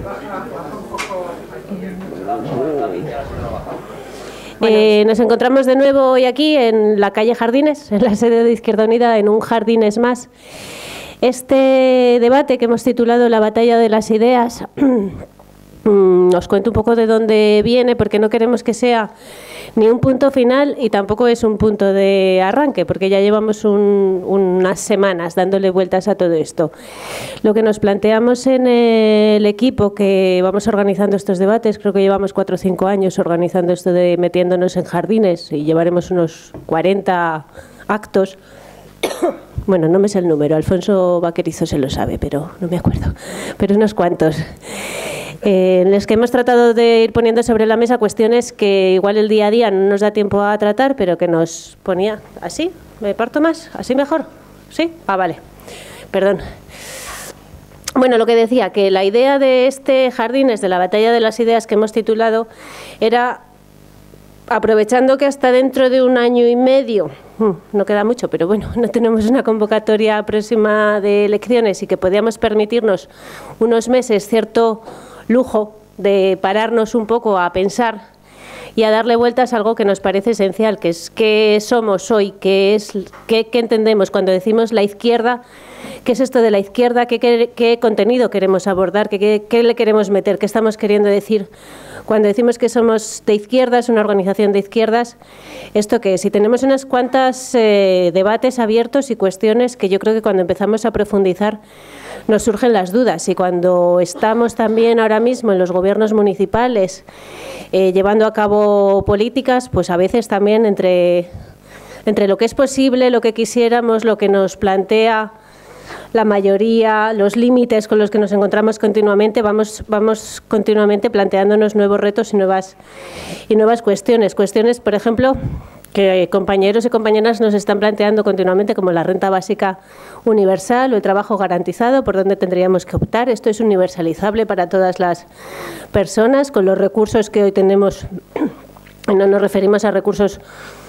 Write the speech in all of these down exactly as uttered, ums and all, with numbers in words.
Eh, nos encontramos de nuevo hoy aquí en la calle Jardines, en la sede de Izquierda Unida, en un Jardines más. Este debate que hemos titulado La batalla de las ideas, os cuento un poco de dónde viene, porque no queremos que sea ni un punto final y tampoco es un punto de arranque, porque ya llevamos un, unas semanas dándole vueltas a todo esto. Lo que nos planteamos en el equipo que vamos organizando estos debates, creo que llevamos cuatro o cinco años organizando esto de metiéndonos en jardines y llevaremos unos cuarenta actos. Bueno, no me sé el número, Alfonso Vaquerizo se lo sabe, pero no me acuerdo, pero unos cuantos. Eh, en los que hemos tratado de ir poniendo sobre la mesa cuestiones que igual el día a día no nos da tiempo a tratar, pero que nos ponía así. ¿Me parto más? ¿Así mejor? ¿Sí? Ah, vale. Perdón. Bueno, lo que decía, que la idea de este Jardines, de la batalla de las ideas que hemos titulado, era, aprovechando que hasta dentro de un año y medio, no queda mucho, pero bueno, no tenemos una convocatoria próxima de elecciones y que podíamos permitirnos unos meses cierto lujo de pararnos un poco a pensar y a darle vueltas a algo que nos parece esencial, que es qué somos hoy, qué es, qué, qué entendemos cuando decimos la izquierda, qué es esto de la izquierda, qué, qué, qué contenido queremos abordar, qué, qué, qué le queremos meter, qué estamos queriendo decir. Cuando decimos que somos de izquierdas, una organización de izquierdas, ¿esto qué es? Y tenemos unas cuantas eh, debates abiertos y cuestiones que yo creo que cuando empezamos a profundizar nos surgen las dudas. Y cuando estamos también ahora mismo en los gobiernos municipales eh, llevando a cabo políticas, pues a veces también entre, entre lo que es posible, lo que quisiéramos, lo que nos plantea la mayoría, los límites con los que nos encontramos continuamente, vamos, vamos continuamente planteándonos nuevos retos y nuevas, y nuevas cuestiones. Cuestiones, por ejemplo, que compañeros y compañeras nos están planteando continuamente, como la renta básica universal o el trabajo garantizado, por dónde tendríamos que optar. Esto es universalizable para todas las personas, con los recursos que hoy tenemos. No nos referimos a recursos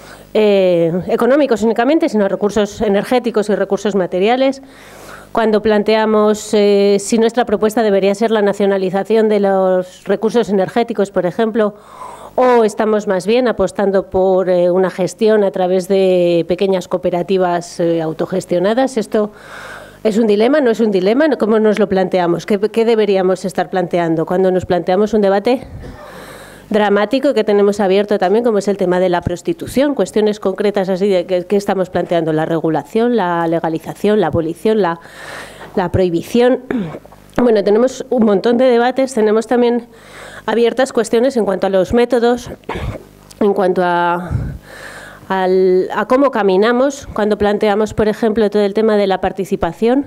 Eh, económicos únicamente, sino recursos energéticos y recursos materiales. Cuando planteamos eh, si nuestra propuesta debería ser la nacionalización de los recursos energéticos, por ejemplo, o estamos más bien apostando por eh, una gestión a través de pequeñas cooperativas eh, autogestionadas. Esto es un dilema, no es un dilema. ¿Cómo nos lo planteamos? ¿Qué, qué deberíamos estar planteando cuando nos planteamos un debate dramático que tenemos abierto también, como es el tema de la prostitución, cuestiones concretas así de que, que estamos planteando, la regulación, la legalización, la abolición, la, la prohibición? Bueno, tenemos un montón de debates, tenemos también abiertas cuestiones en cuanto a los métodos, en cuanto a, al, a cómo caminamos, cuando planteamos, por ejemplo, todo el tema de la participación.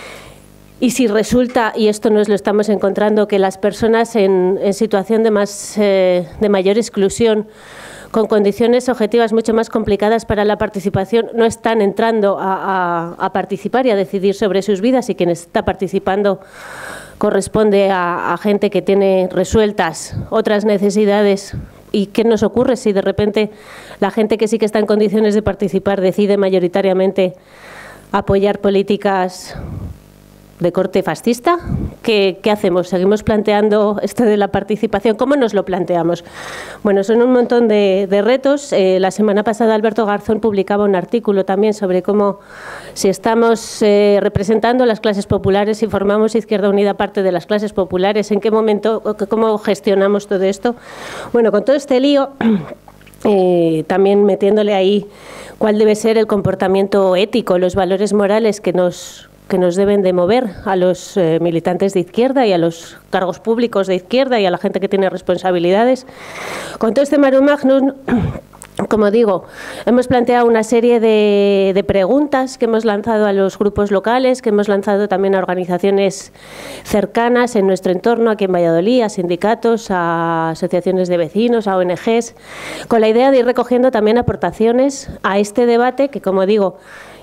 Y si resulta, y esto nos lo estamos encontrando, que las personas en, en situación de, más, eh, de mayor exclusión, con condiciones objetivas mucho más complicadas para la participación, no están entrando a, a, a participar y a decidir sobre sus vidas, y quien está participando corresponde a, a gente que tiene resueltas otras necesidades. ¿Y qué nos ocurre si de repente la gente que sí que está en condiciones de participar decide mayoritariamente apoyar políticas de corte fascista? ¿Qué, ¿Qué hacemos? ¿Seguimos planteando esto de la participación? ¿Cómo nos lo planteamos? Bueno, son un montón de, de retos. Eh, la semana pasada Alberto Garzón publicaba un artículo también sobre cómo, si estamos eh, representando las clases populares y formamos Izquierda Unida parte de las clases populares, ¿en qué momento, cómo gestionamos todo esto? Bueno, con todo este lío, eh, también metiéndole ahí cuál debe ser el comportamiento ético, los valores morales que nos que nos deben de mover a los eh, militantes de izquierda y a los cargos públicos de izquierda y a la gente que tiene responsabilidades. Con todo este marum magnum, como digo, hemos planteado una serie de, de preguntas que hemos lanzado a los grupos locales, que hemos lanzado también a organizaciones cercanas en nuestro entorno, aquí en Valladolid, a sindicatos, a asociaciones de vecinos, a O N Ges, con la idea de ir recogiendo también aportaciones a este debate que, como digo,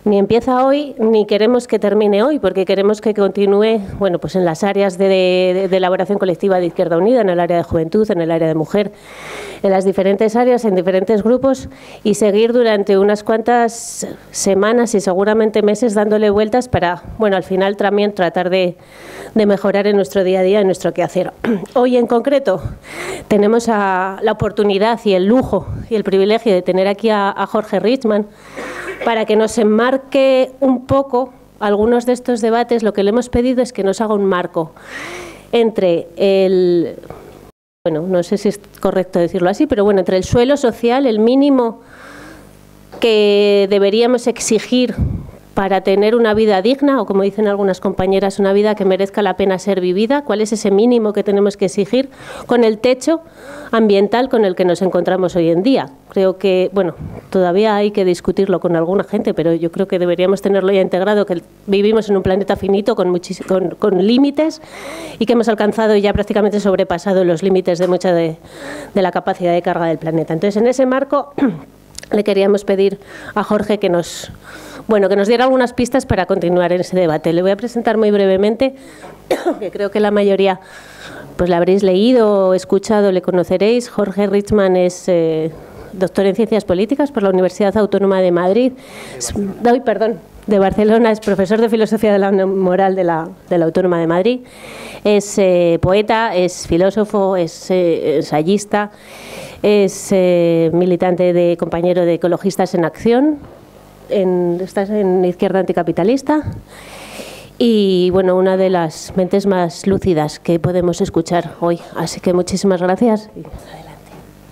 ni empieza hoy ni queremos que termine hoy, porque queremos que continúe, bueno, pues en las áreas de, de, de elaboración colectiva de Izquierda Unida, en el área de juventud, en el área de mujer, en las diferentes áreas, en diferentes grupos, y seguir durante unas cuantas semanas y seguramente meses dándole vueltas para, bueno, al final también tratar de, de mejorar en nuestro día a día, en nuestro quehacer. Hoy en concreto tenemos a, la oportunidad y el lujo y el privilegio de tener aquí a, a Jorge Richman para que nos enmarque un poco algunos de estos debates. Lo que le hemos pedido es que nos haga un marco entre el, bueno, no sé si es correcto decirlo así, pero bueno, entre el suelo social, el mínimo que deberíamos exigir para tener una vida digna, o como dicen algunas compañeras, una vida que merezca la pena ser vivida. ¿Cuál es ese mínimo que tenemos que exigir con el techo ambiental con el que nos encontramos hoy en día? Creo que, bueno, todavía hay que discutirlo con alguna gente, pero yo creo que deberíamos tenerlo ya integrado, que vivimos en un planeta finito con, con, con límites y que hemos alcanzado y ya prácticamente sobrepasado los límites de mucha de, de la capacidad de carga del planeta. Entonces, en ese marco le queríamos pedir a Jorge que nos, bueno, que nos diera algunas pistas para continuar en ese debate. Le voy a presentar muy brevemente, que creo que la mayoría pues la habréis leído o escuchado, le conoceréis. Jorge Richman es eh, doctor en Ciencias Políticas por la Universidad Autónoma de Madrid. Doy, perdón, de Barcelona, es profesor de Filosofía de la Moral de la, de la Autónoma de Madrid. Es eh, poeta, es filósofo, es eh, ensayista, es eh, militante de compañero de Ecologistas en Acción, en, estás en Izquierda Anticapitalista, y bueno, una de las mentes más lúcidas que podemos escuchar hoy. Así que muchísimas gracias. Adelante.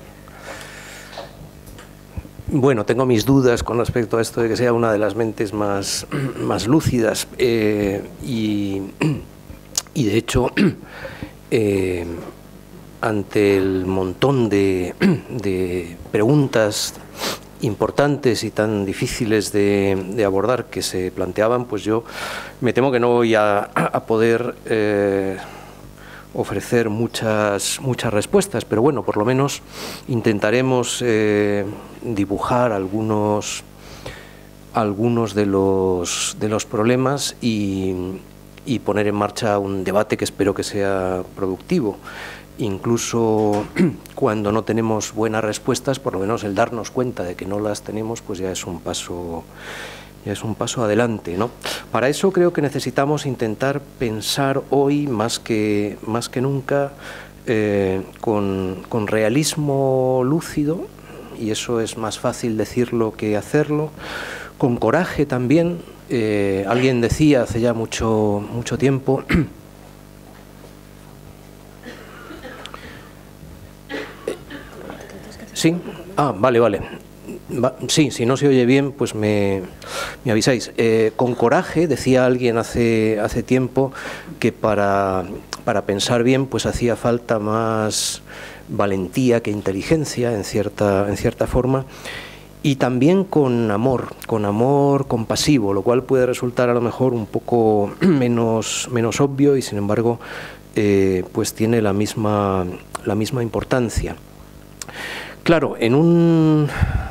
Bueno, tengo mis dudas con respecto a esto de que sea una de las mentes más, más lúcidas eh, y, y de hecho eh, ante el montón de, de preguntas importantes y tan difíciles de, de abordar que se planteaban, pues yo me temo que no voy a, a poder eh, ofrecer muchas, muchas respuestas, pero bueno, por lo menos intentaremos eh, dibujar algunos, algunos de los, de los problemas y, y poner en marcha un debate que espero que sea productivo. Incluso cuando no tenemos buenas respuestas, por lo menos el darnos cuenta de que no las tenemos, pues ya es un paso, ya es un paso adelante, ¿no? Para eso creo que necesitamos intentar pensar hoy más que, más que nunca eh, con, con realismo lúcido, y eso es más fácil decirlo que hacerlo, con coraje también. Eh, alguien decía hace ya mucho, mucho tiempo ¿sí? Ah, vale, vale. Va, sí, si no se oye bien, pues me, me avisáis. Eh, con coraje, decía alguien hace, hace tiempo, que para, para pensar bien pues hacía falta más valentía que inteligencia, en cierta, en cierta forma, y también con amor, con amor compasivo, lo cual puede resultar a lo mejor un poco menos, menos obvio y sin embargo eh, pues tiene la misma, la misma importancia. Claro, en un,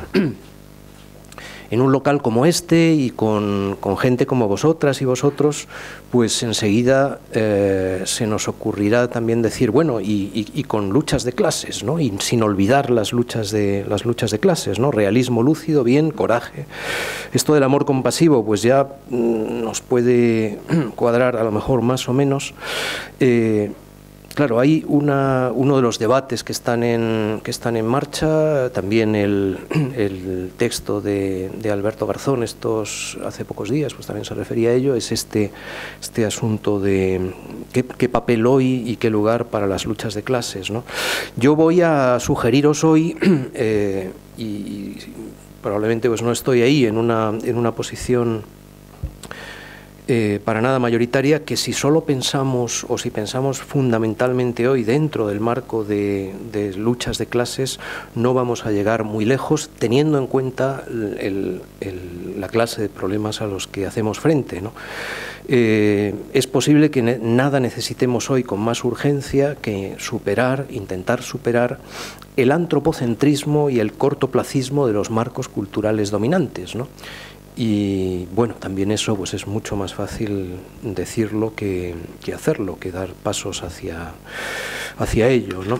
en un local como este y con, con gente como vosotras y vosotros, pues enseguida eh, se nos ocurrirá también decir, bueno, y, y, y con luchas de clases, ¿no? Y sin olvidar las luchas de, las luchas de clases, ¿no? Realismo lúcido, bien, coraje. Esto del amor compasivo, pues ya mm, nos puede cuadrar a lo mejor más o menos. Eh, Claro, hay una, uno de los debates que están en, que están en marcha, también el, el texto de, de Alberto Garzón, estos hace pocos días, pues también se refería a ello, es este, este asunto de qué, qué papel hoy y qué lugar para las luchas de clases, ¿no? Yo voy a sugeriros hoy, eh, y, y probablemente pues no estoy ahí en una, en una posición Eh, para nada mayoritaria, que si solo pensamos o si pensamos fundamentalmente hoy dentro del marco de, de luchas de clases no vamos a llegar muy lejos, teniendo en cuenta el, el, la clase de problemas a los que hacemos frente, ¿no? Eh, es posible que ne nada necesitemos hoy con más urgencia que superar, intentar superar el antropocentrismo y el cortoplacismo de los marcos culturales dominantes, ¿no? Y bueno, también eso pues es mucho más fácil decirlo que, que hacerlo, que dar pasos hacia, hacia ello, ¿no?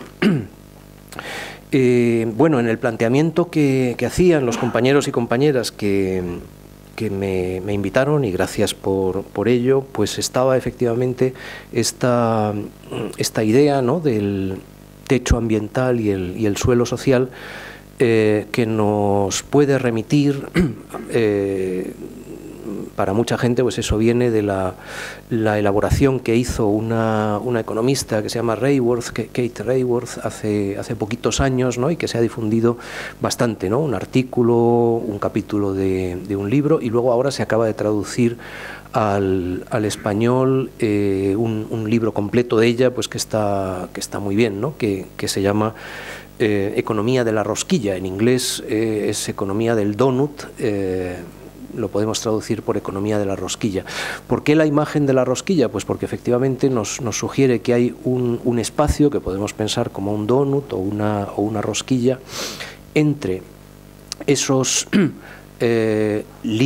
Eh, bueno, en el planteamiento que, que hacían los compañeros y compañeras que, que me, me invitaron, y gracias por, por ello, pues estaba efectivamente esta, esta idea, ¿no?, del techo ambiental y el, y el suelo social, eh, que nos puede remitir, eh, para mucha gente, pues eso viene de la, la elaboración que hizo una, una economista que se llama Raworth, Kate Raworth, hace, hace poquitos años, ¿no?, y que se ha difundido bastante, ¿no?, un artículo, un capítulo de, de un libro, y luego ahora se acaba de traducir al, al español eh, un, un libro completo de ella, pues que está, que está muy bien, ¿no?, que, que se llama eh, Economía de la rosquilla. En inglés eh, es Economía del donut, eh, lo podemos traducir por economía de la rosquilla. ¿Por qué la imagen de la rosquilla? Pues porque efectivamente nos, nos sugiere que hay un, un espacio que podemos pensar como un donut o una, o una rosquilla entre esos eh,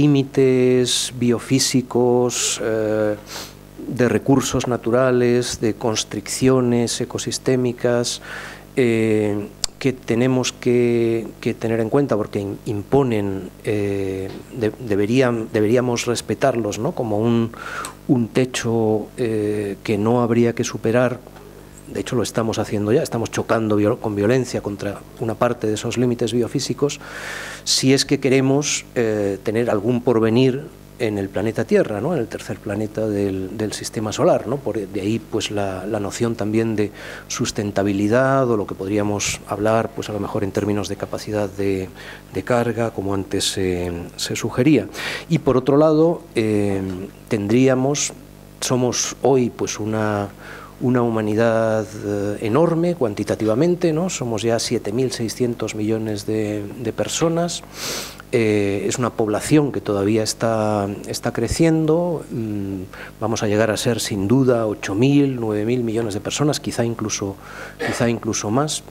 límites biofísicos, eh, de recursos naturales, de constricciones ecosistémicas, eh, que tenemos que, que tener en cuenta porque imponen, eh, de, deberían, deberíamos respetarlos, ¿no?, como un, un techo eh, que no habría que superar. De hecho lo estamos haciendo ya, estamos chocando viol con violencia contra una parte de esos límites biofísicos, si es que queremos eh, tener algún porvenir en el planeta Tierra, ¿no?, en el tercer planeta del, del sistema solar, ¿no? Por, de ahí pues la, la noción también de sustentabilidad, o lo que podríamos hablar pues a lo mejor en términos de capacidad de, de carga, como antes se, se sugería. Y por otro lado, eh, tendríamos, somos hoy pues una, una humanidad eh, enorme cuantitativamente, ¿no? Somos ya siete mil seiscientos millones de, de personas. Eh, es una población que todavía está, está creciendo, mm, vamos a llegar a ser sin duda ocho mil, nueve mil millones de personas, quizá incluso, quizá incluso más,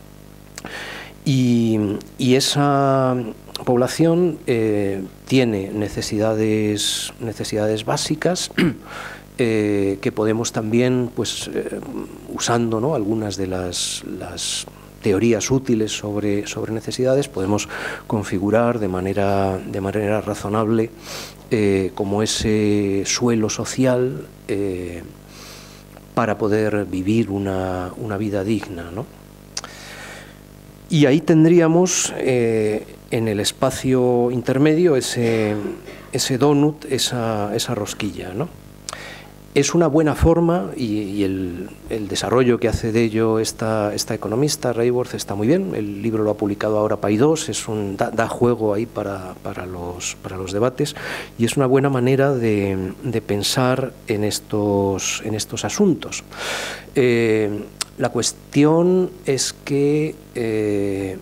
y, y esa población eh, tiene necesidades, necesidades básicas, eh, que podemos también, pues, eh, usando, ¿no?, algunas de las, las teorías útiles sobre, sobre necesidades, podemos configurar de manera, de manera razonable eh, como ese suelo social eh, para poder vivir una, una vida digna, ¿no? Y ahí tendríamos eh, en el espacio intermedio ese, ese donut, esa, esa rosquilla, ¿no? Es una buena forma, y, y el, el desarrollo que hace de ello esta, esta economista, Raworth, está muy bien. El libro lo ha publicado ahora Paidós, es un, da, da juego ahí para, para, los, para los debates, y es una buena manera de, de pensar en estos, en estos asuntos. Eh, la cuestión es que eh,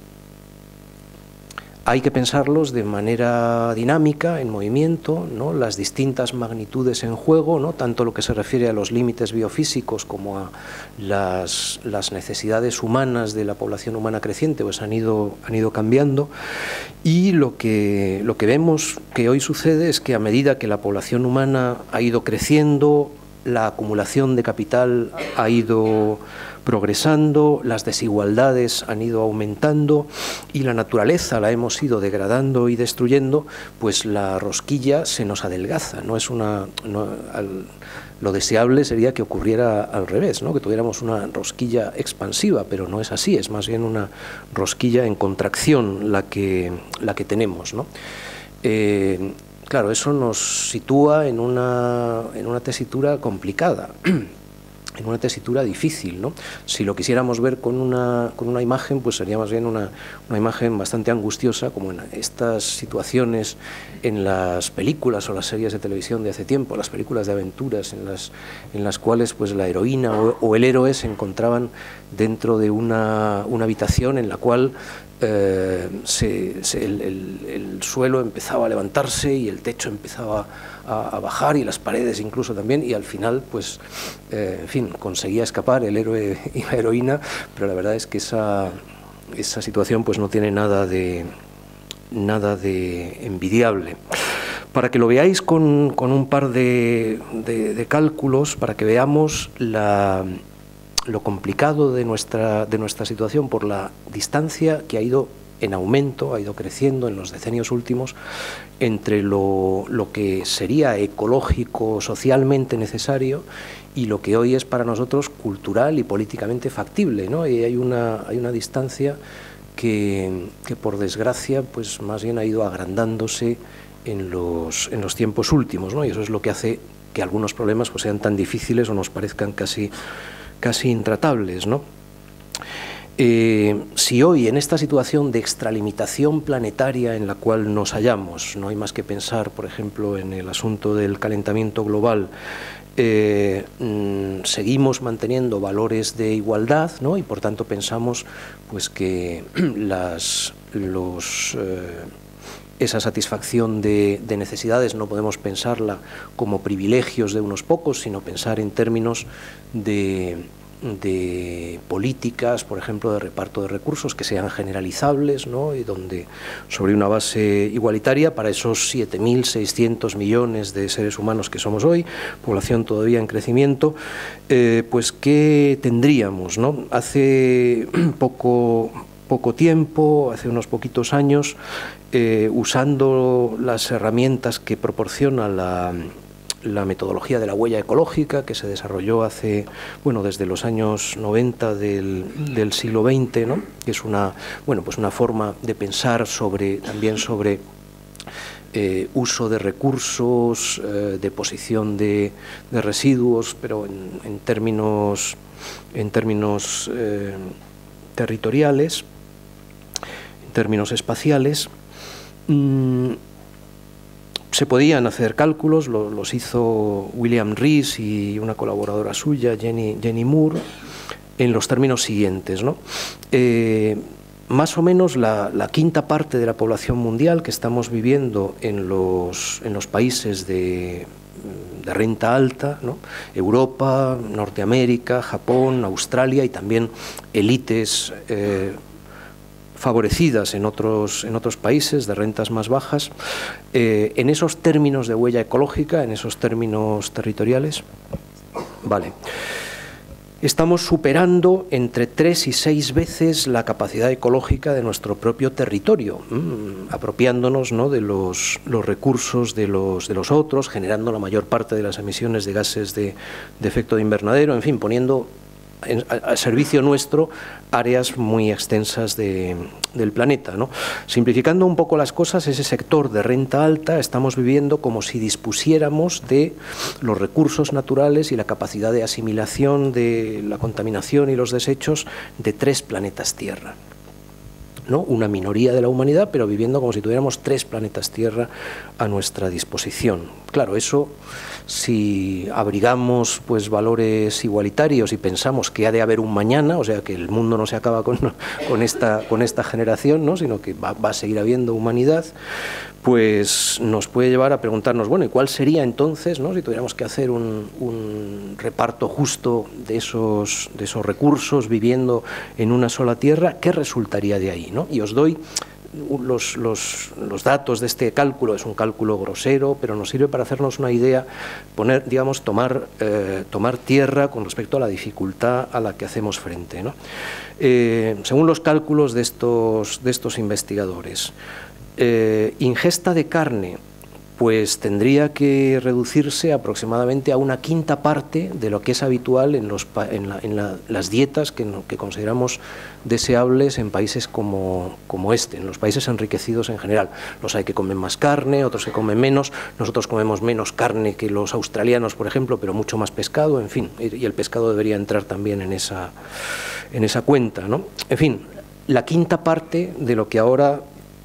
hay que pensarlos de manera dinámica, en movimiento, ¿no?, las distintas magnitudes en juego, ¿no?, tanto lo que se refiere a los límites biofísicos como a las, las necesidades humanas de la población humana creciente, pues han ido, han ido cambiando, y lo que, lo que vemos que hoy sucede es que a medida que la población humana ha ido creciendo, la acumulación de capital ha ido progresando, las desigualdades han ido aumentando y la naturaleza la hemos ido degradando y destruyendo, pues la rosquilla se nos adelgaza. No es una, no, al, lo deseable sería que ocurriera al revés, ¿no?, que tuviéramos una rosquilla expansiva, pero no es así, es más bien una rosquilla en contracción la que, la que tenemos, ¿no? Eh, claro, eso nos sitúa en una, en una tesitura complicada, en una tesitura difícil, ¿no? Si lo quisiéramos ver con una, con una imagen, pues sería más bien una, una imagen bastante angustiosa, como en estas situaciones en las películas o las series de televisión de hace tiempo, las películas de aventuras en las, en las cuales pues la heroína o, o el héroe se encontraban dentro de una, una habitación en la cual eh, se, se, el, el, el suelo empezaba a levantarse y el techo empezaba a, a bajar y las paredes incluso también, y al final pues eh, en fin, conseguía escapar el héroe y la heroína, pero la verdad es que esa, esa situación pues no tiene nada de, nada de envidiable. para que lo veáis con, con un par de, de, de cálculos, para que veamos la, lo complicado de nuestra, de nuestra situación por la distancia que ha ido en aumento, ha ido creciendo en los decenios últimos entre lo, lo que sería ecológico, socialmente necesario y lo que hoy es para nosotros cultural y políticamente factible, ¿no? Y hay una, hay una distancia que, que por desgracia pues más bien ha ido agrandándose en los, en los tiempos últimos, ¿no? Y eso es lo que hace que algunos problemas pues sean tan difíciles o nos parezcan casi, casi intratables, ¿no? Eh, si hoy en esta situación de extralimitación planetaria en la cual nos hallamos, no hay más que pensar, por ejemplo, en el asunto del calentamiento global, eh, mm, seguimos manteniendo valores de igualdad, ¿no? Y por tanto pensamos pues que las, los, eh, esa satisfacción de, de necesidades no podemos pensarla como privilegios de unos pocos, sino pensar en términos de de políticas, por ejemplo, de reparto de recursos que sean generalizables, ¿no? Y donde sobre una base igualitaria para esos siete mil seiscientos millones de seres humanos que somos hoy, población todavía en crecimiento, eh, pues ¿qué tendríamos, ¿no? Hace poco, poco tiempo, hace unos poquitos años, eh, usando las herramientas que proporciona la la metodología de la huella ecológica que se desarrolló hace, bueno, desde los años noventa del, del siglo veinte, ¿no? Que es una, bueno, pues una forma de pensar sobre, también sobre eh, uso de recursos, eh, deposición de, de residuos, pero en, en términos, en términos eh, territoriales, en términos espaciales. Mm, Se podían hacer cálculos, los, los hizo William Rees y una colaboradora suya, Jenny, Jenny Moore, en los términos siguientes, ¿no? Eh, más o menos la, la quinta parte de la población mundial que estamos viviendo en los, en los países de, de renta alta, ¿no? Europa, Norteamérica, Japón, Australia y también élites eh, favorecidas en otros, en otros países de rentas más bajas, eh, en esos términos de huella ecológica, en esos términos territoriales, vale, estamos superando entre tres y seis veces la capacidad ecológica de nuestro propio territorio, mmm, apropiándonos, ¿no? de los, los recursos de los, de los otros, generando la mayor parte de las emisiones de gases de, de efecto de invernadero, en fin, poniendo En, a, a servicio nuestro áreas muy extensas de, del planeta, ¿no? Simplificando un poco las cosas, ese sector de renta alta estamos viviendo como si dispusiéramos de los recursos naturales y la capacidad de asimilación de la contaminación y los desechos de tres planetas Tierra, ¿no? Una minoría de la humanidad, pero viviendo como si tuviéramos tres planetas Tierra a nuestra disposición. Claro, eso, si abrigamos pues valores igualitarios y pensamos que ha de haber un mañana, o sea que el mundo no se acaba con, con, esta, con esta generación, ¿no? Sino que va, va a seguir habiendo humanidad, pues nos puede llevar a preguntarnos, bueno, ¿y cuál sería entonces, ¿no? Si tuviéramos que hacer un, un reparto justo de esos, de esos recursos viviendo en una sola tierra, ¿qué resultaría de ahí, ¿no? Y os doy los, los, los datos de este cálculo, es un cálculo grosero, pero nos sirve para hacernos una idea, poner, digamos, tomar, eh, tomar tierra con respecto a la dificultad a la que hacemos frente, ¿no? Eh, según los cálculos de estos, de estos investigadores, Eh, ingesta de carne, pues tendría que reducirse aproximadamente a una quinta parte de lo que es habitual en, los, en, la, en la, las dietas que, no, que consideramos deseables en países como, como este, en los países enriquecidos en general. Los hay que comen más carne, otros que comen menos, nosotros comemos menos carne que los australianos, por ejemplo, pero mucho más pescado, en fin, y el pescado debería entrar también en esa, en esa cuenta, ¿no? En fin, la quinta parte de lo que ahora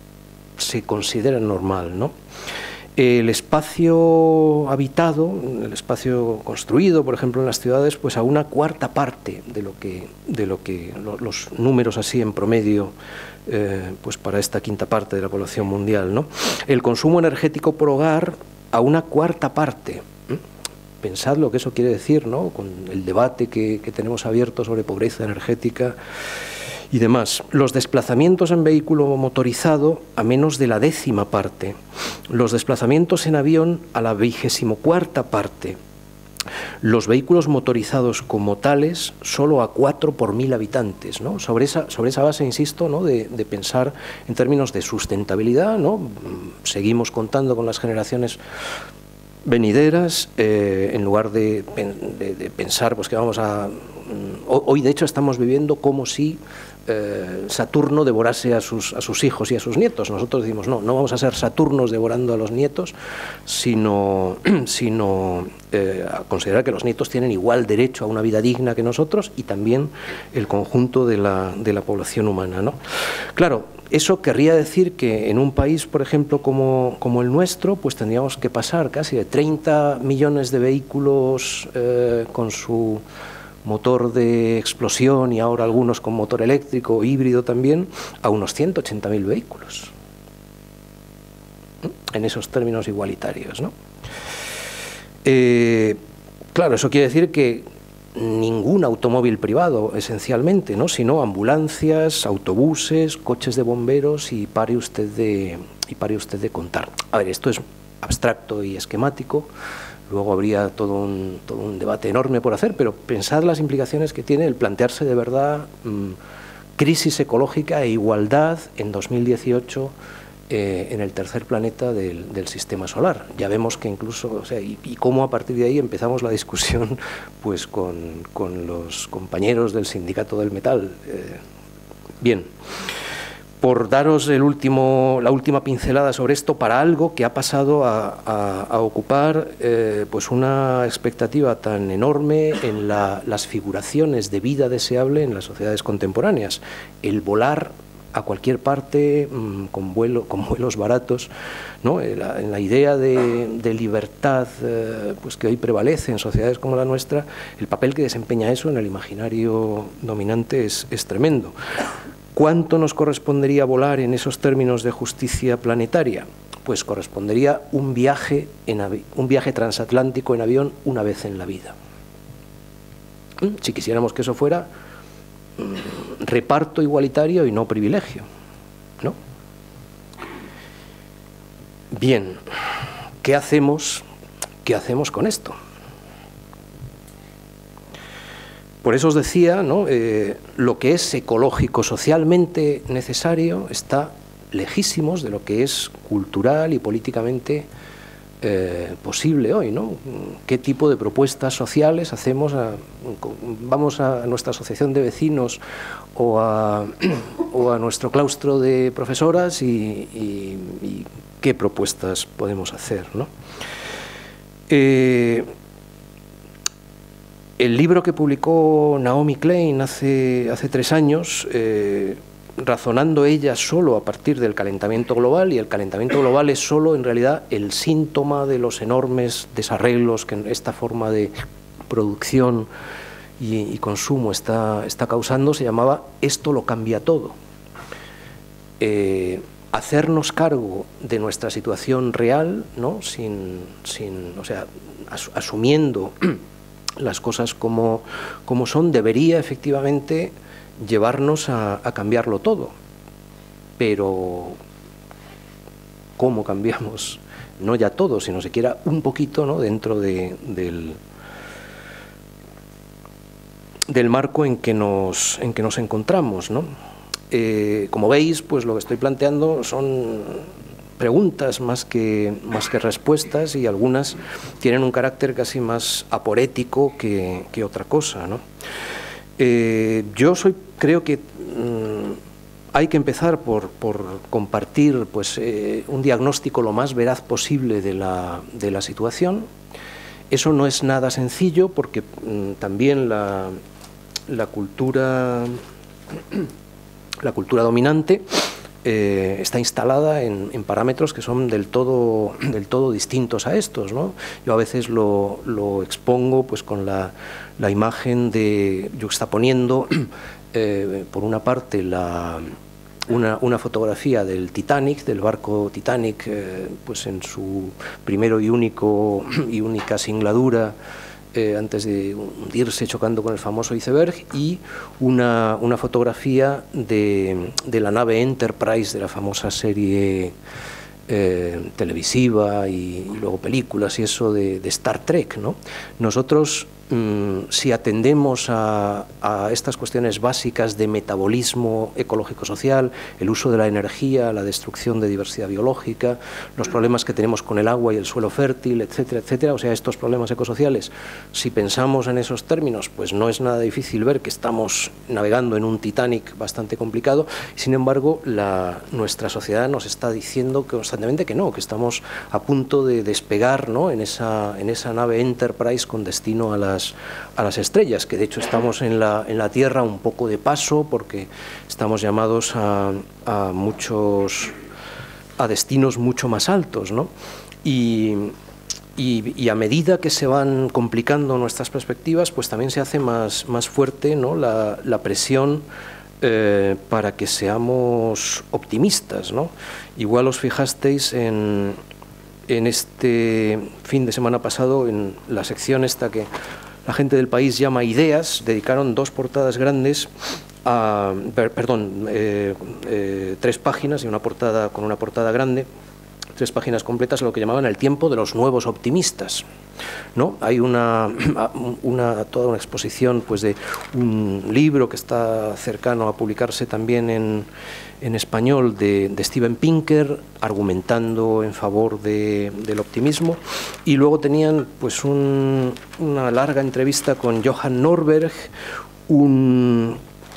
se considera normal, ¿no? El espacio habitado, el espacio construido, por ejemplo, en las ciudades, pues a una cuarta parte de lo que, de lo que lo, los números así en promedio, eh, pues para esta quinta parte de la población mundial, ¿no? El consumo energético por hogar a una cuarta parte. ¿eh? Pensad lo que eso quiere decir, ¿no? Con el debate que, que tenemos abierto sobre pobreza energética y demás. Los desplazamientos en vehículo motorizado a menos de la décima parte. Los desplazamientos en avión a la vigésimo cuarta parte. Los vehículos motorizados como tales solo a cuatro por mil habitantes, ¿no? Sobre esa, sobre esa base, insisto, ¿no? de, de pensar en términos de sustentabilidad, ¿no? Seguimos contando con las generaciones venideras, eh, en lugar de, de, de pensar pues que vamos a... Hoy, de hecho, estamos viviendo como si eh, Saturno devorase a sus, a sus hijos y a sus nietos. Nosotros decimos, no, no vamos a ser Saturnos devorando a los nietos, sino, sino eh, a considerar que los nietos tienen igual derecho a una vida digna que nosotros y también el conjunto de la, de la población humana, ¿no? Claro, eso querría decir que en un país, por ejemplo, como, como el nuestro, pues tendríamos que pasar casi de treinta millones de vehículos eh, con su motor de explosión y ahora algunos con motor eléctrico, híbrido también, a unos ciento ochenta mil vehículos. En esos términos igualitarios, ¿no? Eh, claro, eso quiere decir que ningún automóvil privado, esencialmente, ¿no? Sino ambulancias, autobuses, coches de bomberos y pare usted de, y pare usted de contar. A ver, esto es abstracto y esquemático. Luego habría todo un, todo un debate enorme por hacer, pero pensad las implicaciones que tiene el plantearse de verdad mmm, crisis ecológica e igualdad en dos mil dieciocho eh, en el tercer planeta del, del sistema solar. Ya vemos que incluso, o sea, y, y cómo a partir de ahí empezamos la discusión pues con, con los compañeros del sindicato del metal. Eh, bien. Por daros el último, la última pincelada sobre esto, para algo que ha pasado a, a, a ocupar eh, pues una expectativa tan enorme en la, las figuraciones de vida deseable en las sociedades contemporáneas. El volar a cualquier parte mmm, con, vuelo, con vuelos baratos, ¿no? En la, en la idea de, de libertad eh, pues que hoy prevalece en sociedades como la nuestra, el papel que desempeña eso en el imaginario dominante es, es tremendo. ¿Cuánto nos correspondería volar en esos términos de justicia planetaria? Pues correspondería un viaje, en un viaje transatlántico en avión una vez en la vida. Si quisiéramos que eso fuera mmm, reparto igualitario y no privilegio, ¿no? Bien, ¿qué hacemos, qué hacemos con esto? Por eso os decía, ¿no? eh, lo que es ecológico, socialmente necesario, está lejísimos de lo que es cultural y políticamente eh, posible hoy, ¿no? ¿Qué tipo de propuestas sociales hacemos? A, vamos a nuestra asociación de vecinos o a, o a nuestro claustro de profesoras y, y, y qué propuestas podemos hacer, ¿no? Eh, El libro que publicó Naomi Klein hace, hace tres años, eh, razonando ella solo a partir del calentamiento global, y el calentamiento global es solo en realidad el síntoma de los enormes desarreglos que esta forma de producción y, y consumo está, está causando, se llamaba Esto lo cambia todo. Eh, hacernos cargo de nuestra situación real, ¿no? sin, sin, o sea, as, asumiendo las cosas como, como son, debería efectivamente llevarnos a, a cambiarlo todo. Pero ¿cómo cambiamos? No ya todo, sino siquiera un poquito, ¿no? dentro de, del, del marco en que nos, en que nos encontramos, ¿no? Eh, como veis, pues lo que estoy planteando son preguntas más que, más que respuestas, y algunas tienen un carácter casi más aporético que, que otra cosa, ¿no? Eh, yo soy, creo que mmm, hay que empezar por, por compartir pues, eh, un diagnóstico lo más veraz posible de la, de la situación. Eso no es nada sencillo porque mmm, también la, la cultura, la cultura dominante Eh, está instalada en, en parámetros que son del todo, del todo distintos a estos, ¿no? Yo a veces lo, lo expongo pues con la, la imagen de, yo está poniendo eh, por una parte la, una, una fotografía del Titanic, del barco Titanic, eh, pues en su primero y único y única singladura eh, antes de hundirse chocando con el famoso iceberg, y una, una fotografía de, de la nave Enterprise de la famosa serie eh, televisiva y, y luego películas y eso de, de Star Trek, ¿no? Nosotros, si atendemos a, a estas cuestiones básicas de metabolismo ecológico-social, el uso de la energía, la destrucción de diversidad biológica, los problemas que tenemos con el agua y el suelo fértil, etcétera, etcétera, o sea, estos problemas ecosociales, si pensamos en esos términos, pues no es nada difícil ver que estamos navegando en un Titanic bastante complicado. Sin embargo, la, nuestra sociedad nos está diciendo constantemente que no, que estamos a punto de despegar, ¿no?, en esa, en esa nave Enterprise con destino a las a las estrellas, que de hecho estamos en la, en la Tierra un poco de paso porque estamos llamados a, a muchos a destinos mucho más altos, ¿no? Y, y, y a medida que se van complicando nuestras perspectivas, pues también se hace más, más fuerte, ¿no?, la, la presión eh, para que seamos optimistas, ¿no? Igual os fijasteis en, en este fin de semana pasado, en la sección esta que la gente del País llama Ideas, dedicaron dos portadas grandes, a, per, perdón, eh, eh, tres páginas y una portada con una portada grande, tres páginas completas a lo que llamaban el tiempo de los nuevos optimistas, ¿no? Hay una, una toda una exposición, pues, de un libro que está cercano a publicarse también en, en español de, de Steven Pinker, argumentando en favor de, del optimismo, y luego tenían, pues, un, una larga entrevista con Johan Norberg, un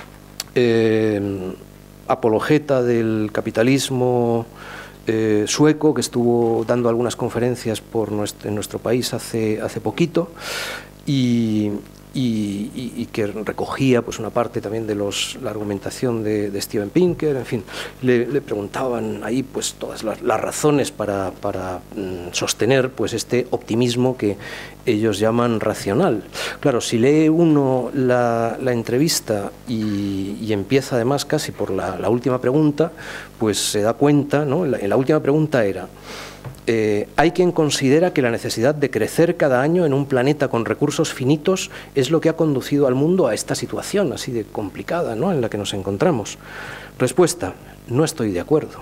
eh, apologeta del capitalismo Eh, sueco, que estuvo dando algunas conferencias por nuestro, en nuestro país hace, hace poquito, y, y, y, y que recogía, pues, una parte también de los, la argumentación de, de Steven Pinker. En fin, le, le preguntaban ahí, pues, todas las, las razones para, para mm, sostener, pues, este optimismo que ellos llaman racional. Claro, si lee uno la, la entrevista y, y empieza además casi por la, la última pregunta, pues se da cuenta, ¿no? En la, en la última pregunta era: eh, hay quien considera que la necesidad de crecer cada año en un planeta con recursos finitos es lo que ha conducido al mundo a esta situación así de complicada, ¿no?, en la que nos encontramos. Respuesta: no estoy de acuerdo,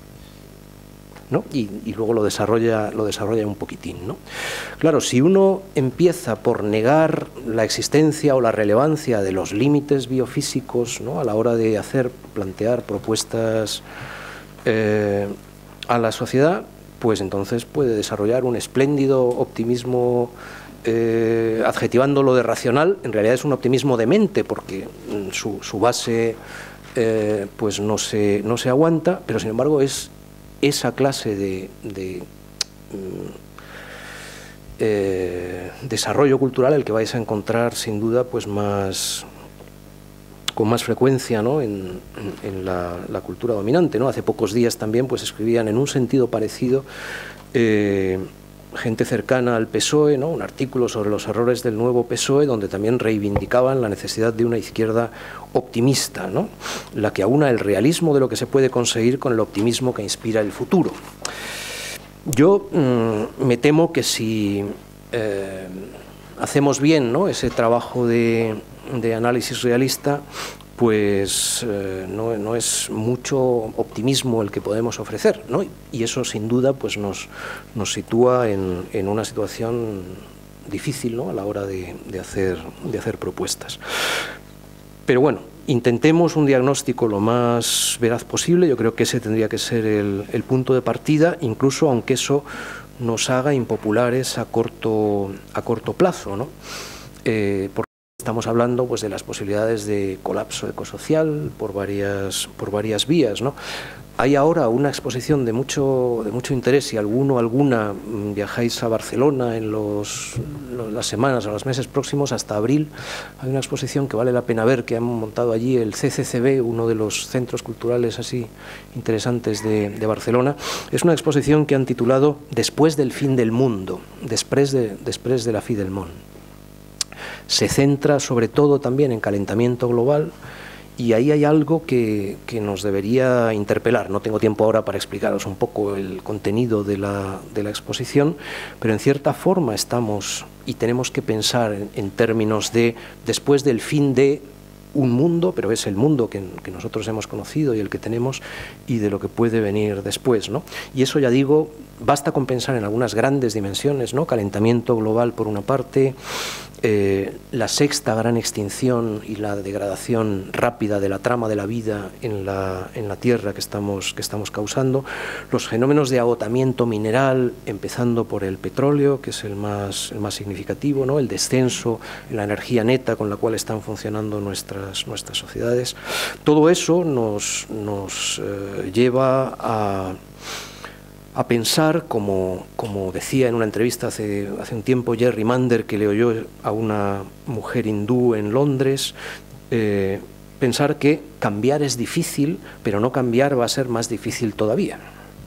¿no? Y, y luego lo desarrolla, lo desarrolla un poquitín, ¿no? Claro, si uno empieza por negar la existencia o la relevancia de los límites biofísicos, ¿no?, a la hora de hacer, plantear propuestas eh, a la sociedad, pues entonces puede desarrollar un espléndido optimismo, eh, adjetivándolo de racional. En realidad es un optimismo de mente, porque su, su base eh, pues no se, no se aguanta, pero sin embargo es esa clase de, de eh, desarrollo cultural el que vais a encontrar sin duda, pues, más con más frecuencia, ¿no?, en, en, en la, la cultura dominante, ¿no? Hace pocos días también, pues, escribían en un sentido parecido eh, gente cercana al P S O E, ¿no?, un artículo sobre los errores del nuevo P S O E, donde también reivindicaban la necesidad de una izquierda optimista, ¿no?, la que aúna el realismo de lo que se puede conseguir con el optimismo que inspira el futuro. Yo mmm, me temo que si eh, hacemos bien, ¿no?, ese trabajo de, de análisis realista, pues eh, no, no es mucho optimismo el que podemos ofrecer, ¿no? Y eso sin duda, pues, nos, nos sitúa en, en una situación difícil, ¿no?, a la hora de, de, hacer, de hacer propuestas. Pero bueno, intentemos un diagnóstico lo más veraz posible. Yo creo que ese tendría que ser el, el punto de partida, incluso aunque eso nos haga impopulares a corto, a corto plazo, ¿no? Eh, porque estamos hablando, pues, de las posibilidades de colapso ecosocial por varias, por varias vías, ¿no? Hay ahora una exposición de mucho, de mucho interés, si alguno o alguna viajáis a Barcelona en los, las semanas o los meses próximos, hasta abril, hay una exposición que vale la pena ver, que han montado allí el C C C B, uno de los centros culturales así interesantes de, de Barcelona. Es una exposición que han titulado Después del fin del mundo, després de, després de la fi del món. Se centra sobre todo también en calentamiento global Y ahí hay algo que, que nos debería interpelar. No tengo tiempo ahora para explicaros un poco el contenido de la, de la exposición, pero en cierta forma estamos y tenemos que pensar en, en términos de después del fin de un mundo, pero es el mundo que, que nosotros hemos conocido y el que tenemos, y de lo que puede venir después, ¿no? Y eso, ya digo, basta con pensar en algunas grandes dimensiones, ¿no? Calentamiento global por una parte, eh, la sexta gran extinción y la degradación rápida de la trama de la vida en la, en la Tierra que estamos, que estamos causando, los fenómenos de agotamiento mineral, empezando por el petróleo, que es el más, el más significativo, ¿no? El descenso en la energía neta con la cual están funcionando nuestras, nuestras sociedades. Todo eso nos, nos eh, lleva a... a pensar, como, como decía en una entrevista hace, hace un tiempo Jerry Mander, que le oyó a una mujer hindú en Londres, eh, pensar que cambiar es difícil, pero no cambiar va a ser más difícil todavía.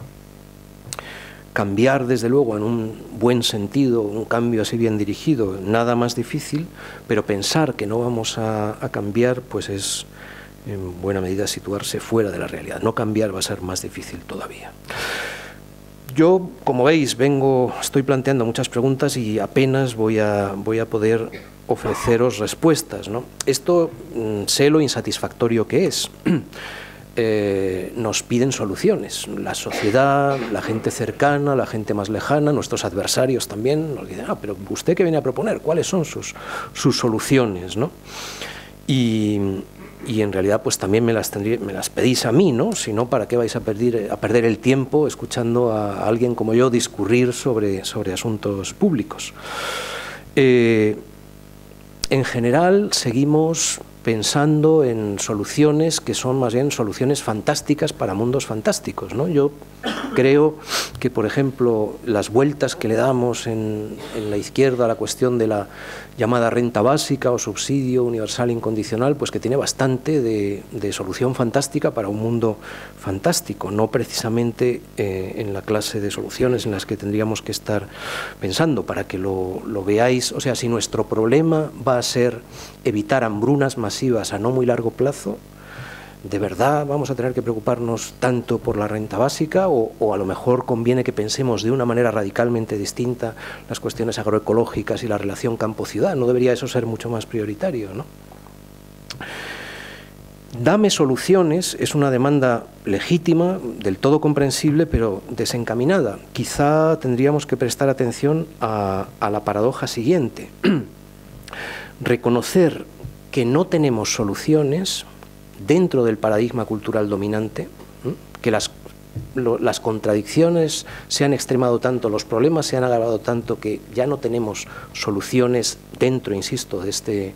Cambiar, desde luego, en un buen sentido, un cambio así bien dirigido, nada más difícil, pero pensar que no vamos a, a cambiar, pues es en buena medida situarse fuera de la realidad. No cambiar va a ser más difícil todavía. Yo, como veis, vengo, estoy planteando muchas preguntas y apenas voy a, voy a poder ofreceros respuestas, ¿no? Esto, sé lo insatisfactorio que es. Eh, nos piden soluciones. La sociedad, la gente cercana, la gente más lejana, nuestros adversarios también, nos dicen, ah, pero ¿usted qué viene a proponer? ¿Cuáles son sus, sus soluciones, ¿no? Y... y en realidad pues también me las, tendría, me las pedís a mí, ¿no? Si no, ¿para qué vais a perder, a perder el tiempo escuchando a alguien como yo discurrir sobre, sobre asuntos públicos? Eh, en general seguimos pensando en soluciones que son más bien soluciones fantásticas para mundos fantásticos, ¿no? Yo creo que, por ejemplo, las vueltas que le damos en, en la izquierda a la cuestión de la llamada renta básica o subsidio universal incondicional, pues que tiene bastante de, de solución fantástica para un mundo fantástico, no precisamente eh, en la clase de soluciones en las que tendríamos que estar pensando, para que lo, lo veáis. O sea, si nuestro problema va a ser evitar hambrunas masivas a no muy largo plazo, ¿de verdad vamos a tener que preocuparnos tanto por la renta básica o, o a lo mejor conviene que pensemos de una manera radicalmente distinta las cuestiones agroecológicas y la relación campo-ciudad? ¿No debería eso ser mucho más prioritario, ¿no? Dame soluciones es una demanda legítima, del todo comprensible, pero desencaminada. Quizá tendríamos que prestar atención a, a la paradoja siguiente. Reconocer que no tenemos soluciones dentro del paradigma cultural dominante, ¿eh? que las, lo, las contradicciones se han extremado tanto, los problemas se han agravado tanto, que ya no tenemos soluciones dentro, insisto, de este,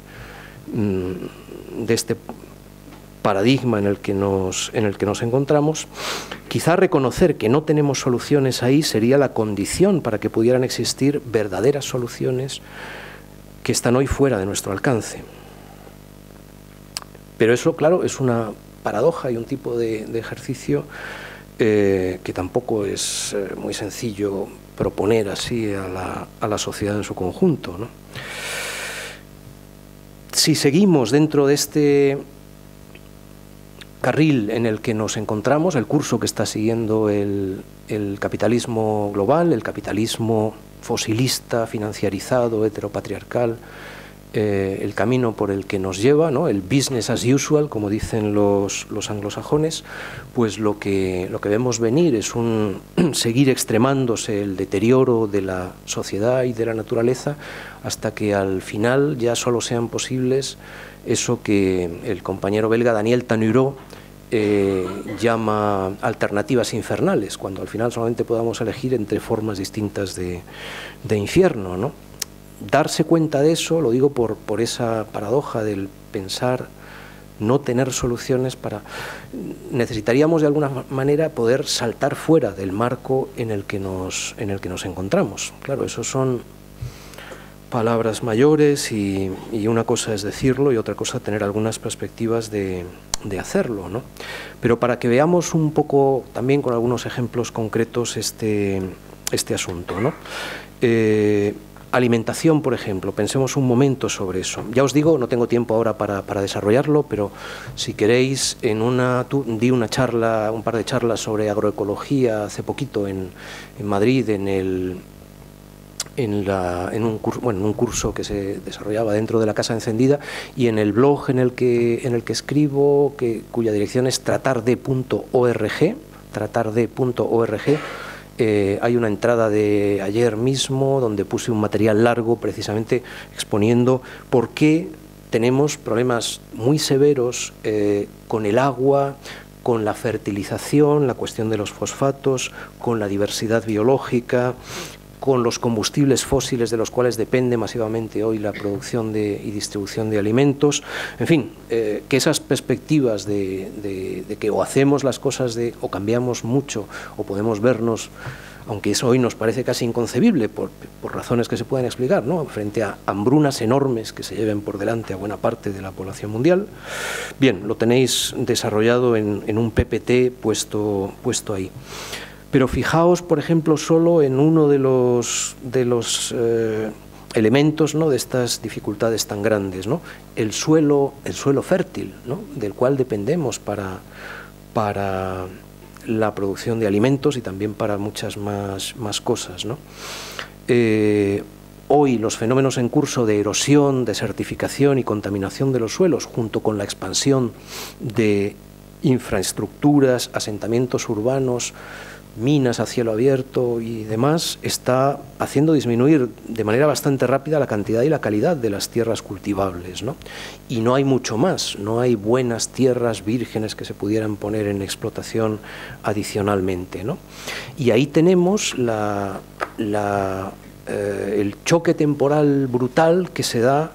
de este paradigma en el que nos, en el que nos encontramos. Quizá reconocer que no tenemos soluciones ahí sería la condición para que pudieran existir verdaderas soluciones que están hoy fuera de nuestro alcance. Pero eso, claro, es una paradoja y un tipo de, de ejercicio eh, que tampoco es eh, muy sencillo proponer así a la, a la sociedad en su conjunto, ¿no? Si seguimos dentro de este carril en el que nos encontramos, el curso que está siguiendo el, el capitalismo global, el capitalismo fosilista, financiarizado, heteropatriarcal, Eh, el camino por el que nos lleva, ¿no? El business as usual, como dicen los, los anglosajones, pues lo que, lo que vemos venir es un seguir extremándose el deterioro de la sociedad y de la naturaleza hasta que al final ya solo sean posibles eso que el compañero belga Daniel Tanuro eh, llama alternativas infernales, cuando al final solamente podamos elegir entre formas distintas de, de infierno, ¿no? Darse cuenta de eso, lo digo por, por esa paradoja del pensar, no tener soluciones para... Necesitaríamos de alguna manera poder saltar fuera del marco en el que nos, en el que nos encontramos. Claro, eso son palabras mayores y, y una cosa es decirlo y otra cosa tener algunas perspectivas de, de hacerlo, ¿no? Pero para que veamos un poco, también con algunos ejemplos concretos, este, este asunto, ¿no? Eh, alimentación, por ejemplo, pensemos un momento sobre eso. Ya os digo, no tengo tiempo ahora para, para desarrollarlo, pero si queréis, en una, tu, di una charla, un par de charlas sobre agroecología hace poquito en, en Madrid, en el... En, la, en, un curso, bueno, en un curso que se desarrollaba dentro de la Casa Encendida, y en el blog en el que, en el que escribo, que, cuya dirección es tratardé punto org, tratardé punto org, eh, hay una entrada de ayer mismo donde puse un material largo precisamente exponiendo por qué tenemos problemas muy severos eh, con el agua, con la fertilización, la cuestión de los fosfatos, con la diversidad biológica, con los combustibles fósiles de los cuales depende masivamente hoy la producción de, y distribución de alimentos. En fin, eh, que esas perspectivas de, de, de que o hacemos las cosas de, o cambiamos mucho o podemos vernos, aunque eso hoy nos parece casi inconcebible por, por razones que se pueden explicar, ¿no?, frente a hambrunas enormes que se lleven por delante a buena parte de la población mundial. Bien, lo tenéis desarrollado en, en un P P T puesto, puesto ahí. Pero fijaos, por ejemplo, solo en uno de los, de los eh, elementos, ¿no?, de estas dificultades tan grandes, ¿no?, el suelo, el suelo fértil, ¿no?, del cual dependemos para, para la producción de alimentos y también para muchas más, más cosas, ¿no? Eh, hoy los fenómenos en curso de erosión, desertificación y contaminación de los suelos, junto con la expansión de infraestructuras, asentamientos urbanos, minas a cielo abierto y demás, está haciendo disminuir de manera bastante rápida la cantidad y la calidad de las tierras cultivables, ¿no? Y no hay mucho más, no hay buenas tierras vírgenes que se pudieran poner en explotación adicionalmente, ¿no? Y ahí tenemos la, la, eh, el choque temporal brutal que se da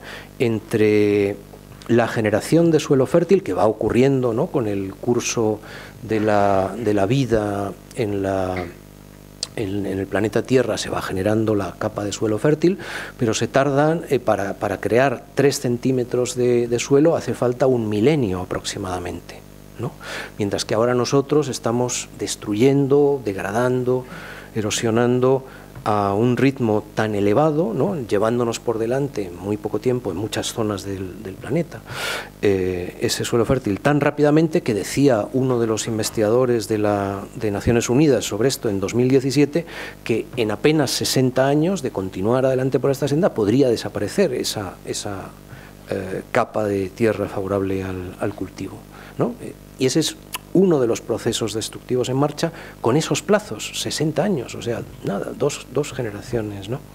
entre la generación de suelo fértil, que va ocurriendo, ¿no?, con el curso de la, de la vida en, la, en, en el planeta Tierra, se va generando la capa de suelo fértil, pero se tardan, eh, para, para crear tres centímetros de, de suelo hace falta un milenio aproximadamente, ¿no? Mientras que ahora nosotros estamos destruyendo, degradando, erosionando a un ritmo tan elevado, ¿no?, llevándonos por delante en muy poco tiempo en muchas zonas del, del planeta eh, ese suelo fértil tan rápidamente que decía uno de los investigadores de, la, de Naciones Unidas sobre esto en dos mil diecisiete que en apenas sesenta años de continuar adelante por esta senda podría desaparecer esa, esa eh, capa de tierra favorable al, al cultivo, ¿no? Y ese es uno de los procesos destructivos en marcha con esos plazos, sesenta años, o sea, nada, dos, dos generaciones, ¿no?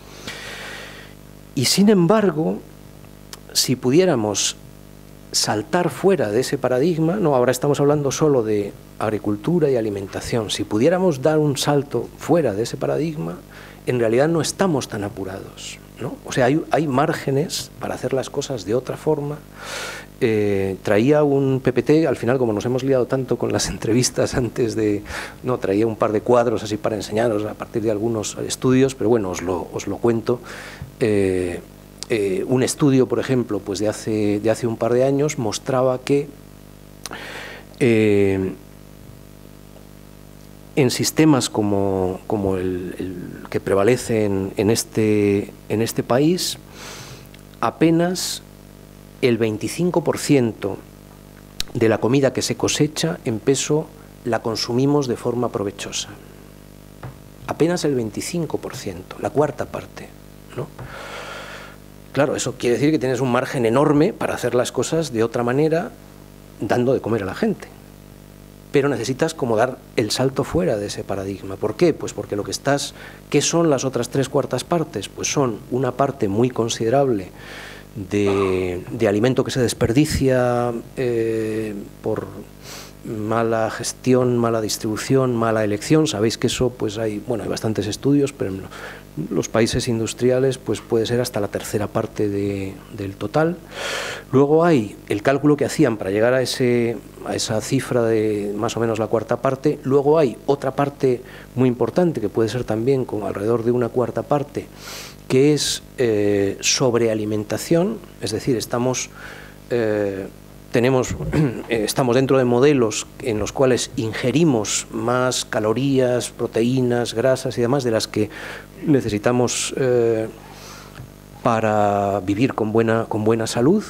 Y sin embargo, si pudiéramos saltar fuera de ese paradigma, no, ahora estamos hablando solo de agricultura y alimentación, si pudiéramos dar un salto fuera de ese paradigma, en realidad no estamos tan apurados, ¿no? O sea, hay, hay márgenes para hacer las cosas de otra forma. Eh, traía un P P T, al final, como nos hemos liado tanto con las entrevistas antes de... No, traía un par de cuadros así para enseñaros a partir de algunos estudios, pero bueno, os lo, os lo cuento. Eh, eh, un estudio, por ejemplo, pues de hace, de hace un par de años mostraba que eh, en sistemas como, como el, el que prevalece en, en, este, en este país, apenas el veinticinco por ciento de la comida que se cosecha en peso la consumimos de forma provechosa. Apenas el veinticinco por ciento, la cuarta parte, ¿no? Claro, eso quiere decir que tienes un margen enorme para hacer las cosas de otra manera, dando de comer a la gente. Pero necesitas como dar el salto fuera de ese paradigma. ¿Por qué? Pues porque lo que estás... ¿Qué son las otras tres cuartas partes? Pues son una parte muy considerable De, de alimento que se desperdicia eh, por mala gestión, mala distribución, mala elección. Sabéis que eso, pues hay, bueno, hay bastantes estudios, pero en los países industriales pues puede ser hasta la tercera parte de, del total. Luego hay el cálculo que hacían para llegar a, ese, a esa cifra de más o menos la cuarta parte. Luego hay otra parte muy importante, que puede ser también como alrededor de una cuarta parte, que es eh, sobrealimentación, es decir, estamos, eh, tenemos, eh, estamos dentro de modelos en los cuales ingerimos más calorías, proteínas, grasas y demás de las que necesitamos eh, para vivir con buena, con buena salud.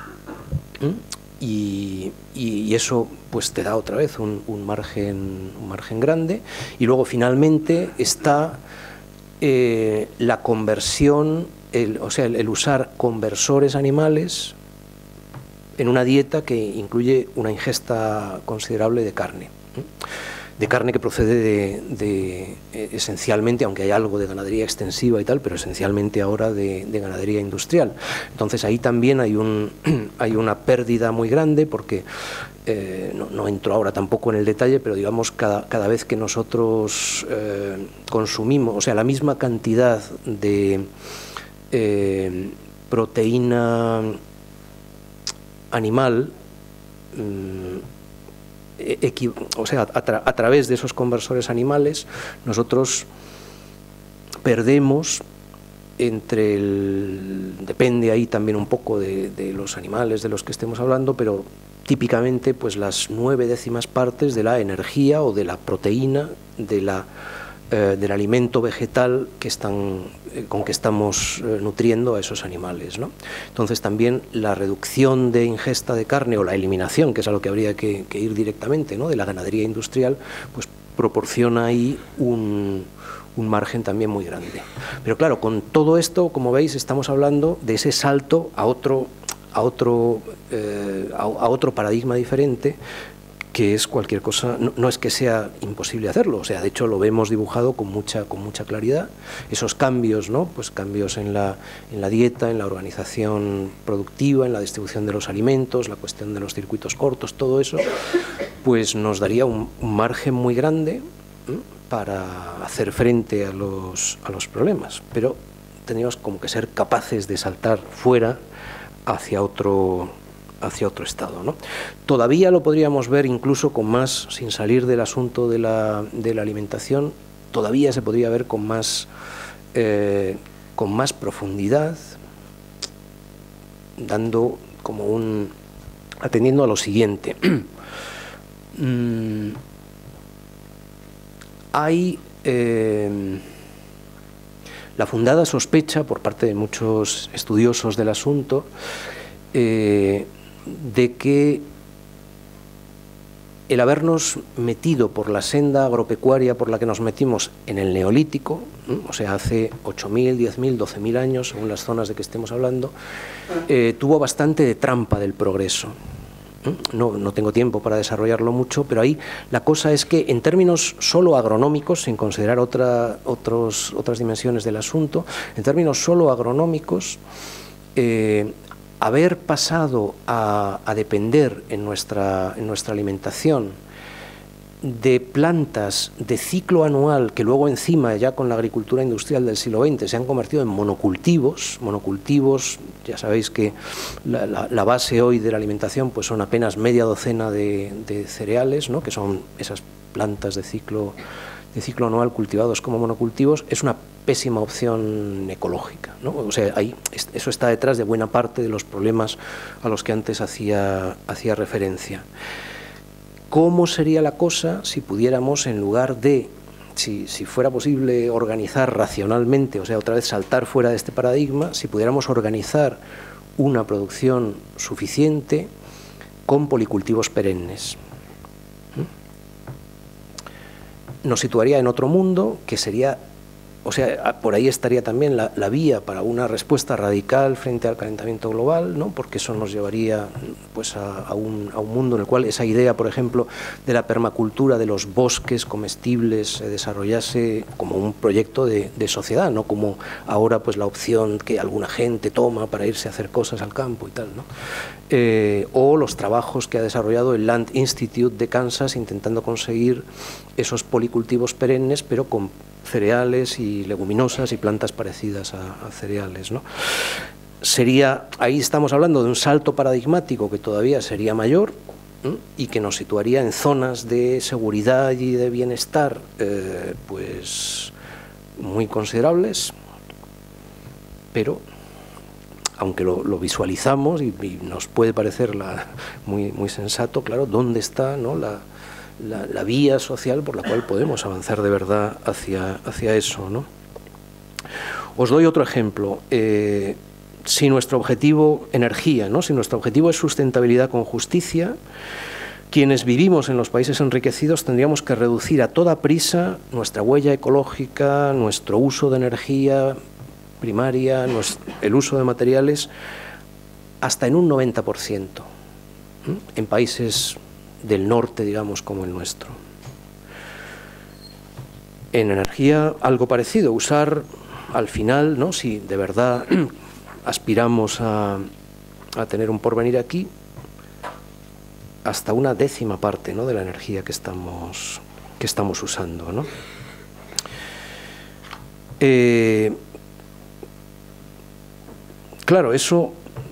Y, y, y eso pues te da otra vez un, un, margen, un margen grande. Y luego finalmente está eh, la conversión, el, o sea, el, el usar conversores animales en una dieta que incluye una ingesta considerable de carne. De carne que procede de, de eh, esencialmente, aunque hay algo de ganadería extensiva y tal, pero esencialmente ahora de, de ganadería industrial. Entonces ahí también hay, un, hay una pérdida muy grande porque, eh, no, no entro ahora tampoco en el detalle, pero digamos cada, cada vez que nosotros eh, consumimos, o sea, la misma cantidad de eh, proteína animal, mmm, o sea, a, tra a través de esos conversores animales nosotros perdemos entre el, depende ahí también un poco de, de los animales de los que estemos hablando, pero típicamente pues las nueve décimas partes de la energía o de la proteína de la Eh, del alimento vegetal que están, eh, con que estamos eh, nutriendo a esos animales, ¿no? Entonces también la reducción de ingesta de carne o la eliminación, que es a lo que habría que, que ir directamente, ¿no?, de la ganadería industrial, pues proporciona ahí un, un margen también muy grande. Pero claro, con todo esto, como veis, estamos hablando de ese salto a otro, a otro, eh, a, a otro paradigma diferente, que es cualquier cosa, no, no es que sea imposible hacerlo, o sea, de hecho lo vemos dibujado con mucha, con mucha claridad, esos cambios, ¿no?, pues cambios en la, en la dieta, en la organización productiva, en la distribución de los alimentos, la cuestión de los circuitos cortos, todo eso, pues nos daría un, un margen muy grande, ¿eh?, para hacer frente a los, a los problemas, pero tendríamos como que ser capaces de saltar fuera hacia otro hacia otro estado, ¿no? Todavía lo podríamos ver incluso con más, sin salir del asunto de la, de la alimentación, todavía se podría ver con más, eh, con más profundidad, dando como un, atendiendo a lo siguiente. mm, hay eh, la fundada sospecha por parte de muchos estudiosos del asunto eh, de que el habernos metido por la senda agropecuaria por la que nos metimos en el Neolítico, ¿eh?, o sea, hace ocho mil, diez mil, doce mil años, según las zonas de que estemos hablando, eh, tuvo bastante de trampa del progreso. ¿eh? No, no tengo tiempo para desarrollarlo mucho, pero ahí la cosa es que en términos solo agronómicos, sin considerar otra, otros, otras dimensiones del asunto, en términos solo agronómicos, eh, haber pasado a, a depender en nuestra, en nuestra alimentación de plantas de ciclo anual que luego encima ya con la agricultura industrial del siglo veinte se han convertido en monocultivos, monocultivos, ya sabéis que la, la, la base hoy de la alimentación pues son apenas media docena de, de cereales, ¿no?, que son esas plantas de ciclo, de ciclo anual cultivados como monocultivos, es una pésima opción ecológica, ¿no? O sea, ahí, eso está detrás de buena parte de los problemas a los que antes hacía, hacía referencia. ¿Cómo sería la cosa si pudiéramos, en lugar de, si, si fuera posible organizar racionalmente, o sea, otra vez saltar fuera de este paradigma, si pudiéramos organizar una producción suficiente con policultivos perennes? Nos situaría en otro mundo que sería, o sea, por ahí estaría también la, la vía para una respuesta radical frente al calentamiento global, ¿no?, porque eso nos llevaría pues a, a, un, a un mundo en el cual esa idea, por ejemplo, de la permacultura, de los bosques comestibles, se desarrollase como un proyecto de, de sociedad, no como ahora pues la opción que alguna gente toma para irse a hacer cosas al campo y tal, ¿no? Eh, o los trabajos que ha desarrollado el Land Institute de Kansas intentando conseguir esos policultivos perennes, pero con cereales y leguminosas y plantas parecidas a, a cereales, ¿no? Sería, ahí estamos hablando de un salto paradigmático que todavía sería mayor, ¿eh?, y que nos situaría en zonas de seguridad y de bienestar eh, pues muy considerables, pero aunque lo, lo visualizamos y, y nos puede parecer la, muy, muy sensato, claro, ¿dónde está, ¿no?, la La, la vía social por la cual podemos avanzar de verdad hacia, hacia eso, ¿no? Os doy otro ejemplo. Eh, si nuestro objetivo, energía, ¿no? Si nuestro objetivo es sustentabilidad con justicia, quienes vivimos en los países enriquecidos tendríamos que reducir a toda prisa nuestra huella ecológica, nuestro uso de energía primaria, el uso de materiales, hasta en un noventa por ciento, ¿eh? En países del norte, digamos, como el nuestro. En energía, algo parecido, usar al final, ¿no? Si de verdad aspiramos a, a tener un porvenir aquí, hasta una décima parte, ¿no? De la energía que estamos, que estamos usando, ¿no? Eh, claro, eso,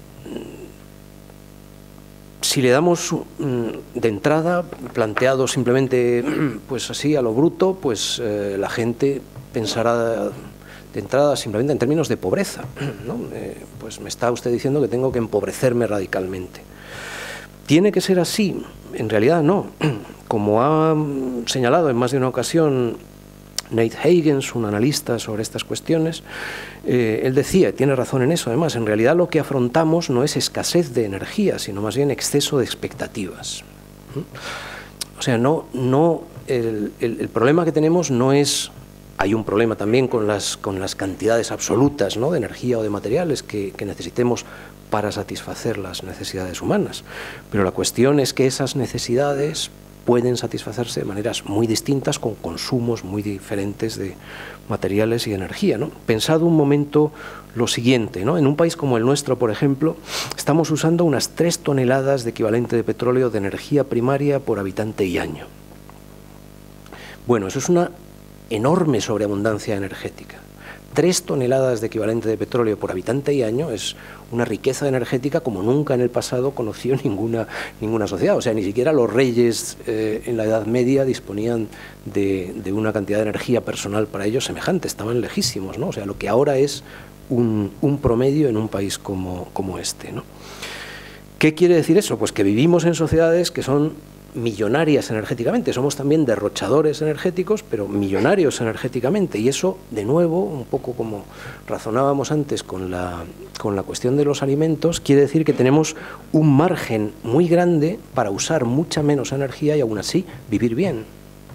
si le damos de entrada, planteado simplemente pues así a lo bruto, pues eh, la gente pensará de entrada simplemente en términos de pobreza, ¿no? Eh, pues me está usted diciendo que tengo que empobrecerme radicalmente. ¿Tiene que ser así? En realidad no. Como ha señalado en más de una ocasión Nate Higgins, un analista sobre estas cuestiones, eh, él decía, y tiene razón en eso además, en realidad lo que afrontamos no es escasez de energía, sino más bien exceso de expectativas. ¿Mm? O sea, no, no, el, el, el problema que tenemos no es... Hay un problema también con las, con las cantidades absolutas, ¿no? De energía o de materiales que, que necesitemos para satisfacer las necesidades humanas. Pero la cuestión es que esas necesidades pueden satisfacerse de maneras muy distintas, con consumos muy diferentes de materiales y energía, ¿no? Pensad un momento lo siguiente, ¿no? En un país como el nuestro, por ejemplo, estamos usando unas tres toneladas de equivalente de petróleo de energía primaria por habitante y año. Bueno, eso es una enorme sobreabundancia energética. Tres toneladas de equivalente de petróleo por habitante y año es una riqueza energética como nunca en el pasado conoció ninguna, ninguna sociedad. O sea, ni siquiera los reyes eh, en la Edad Media disponían de, de una cantidad de energía personal para ellos semejante, estaban lejísimos, ¿no? O sea, lo que ahora es un, un promedio en un país como, como este, ¿no? ¿Qué quiere decir eso? Pues que vivimos en sociedades que son millonarias energéticamente, somos también derrochadores energéticos, pero millonarios energéticamente, y eso, de nuevo, un poco como razonábamos antes con la, con la cuestión de los alimentos, quiere decir que tenemos un margen muy grande para usar mucha menos energía y aún así vivir bien.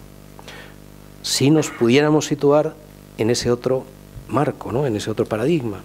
Si nos pudiéramos situar en ese otro marco, ¿no? En ese otro paradigma.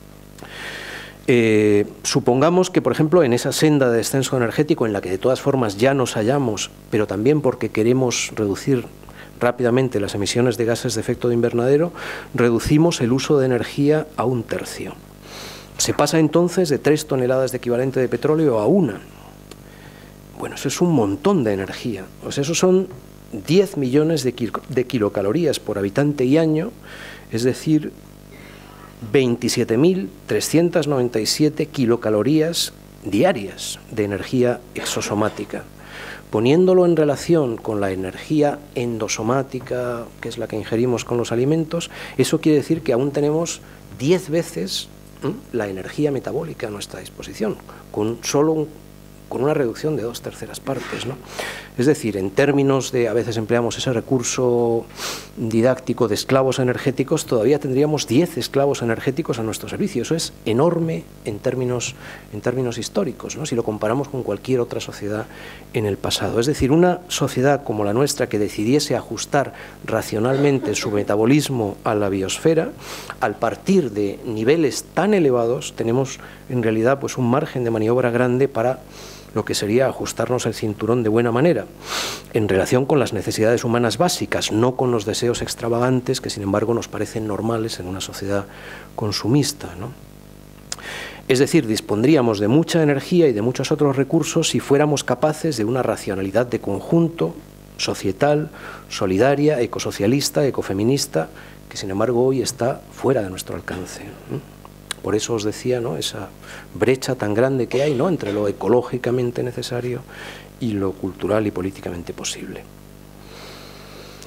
Eh, supongamos que, por ejemplo, en esa senda de descenso energético en la que de todas formas ya nos hallamos, pero también porque queremos reducir rápidamente las emisiones de gases de efecto de invernadero, reducimos el uso de energía a un tercio. Se pasa entonces de tres toneladas de equivalente de petróleo a una. Bueno, eso es un montón de energía. O sea, eso son diez millones de, kil de kilocalorías por habitante y año, es decir, veintisiete mil trescientas noventa y siete kilocalorías diarias de energía exosomática. Poniéndolo en relación con la energía endosomática, que es la que ingerimos con los alimentos, eso quiere decir que aún tenemos diez veces ¿eh? la energía metabólica a nuestra disposición, con solo un con una reducción de dos terceras partes, ¿no? Es decir, en términos de, a veces empleamos ese recurso didáctico de esclavos energéticos, todavía tendríamos diez esclavos energéticos a nuestro servicio. Eso es enorme en términos, en términos históricos, ¿no? Si lo comparamos con cualquier otra sociedad en el pasado. Es decir, una sociedad como la nuestra que decidiese ajustar racionalmente su metabolismo a la biosfera, al partir de niveles tan elevados, tenemos en realidad pues un margen de maniobra grande para lo que sería ajustarnos el cinturón de buena manera, en relación con las necesidades humanas básicas, no con los deseos extravagantes que sin embargo nos parecen normales en una sociedad consumista, ¿no? Es decir, dispondríamos de mucha energía y de muchos otros recursos si fuéramos capaces de una racionalidad de conjunto, societal, solidaria, ecosocialista, ecofeminista, que sin embargo hoy está fuera de nuestro alcance, ¿no? Por eso os decía, ¿no?, esa brecha tan grande que hay, ¿no?, entre lo ecológicamente necesario y lo cultural y políticamente posible.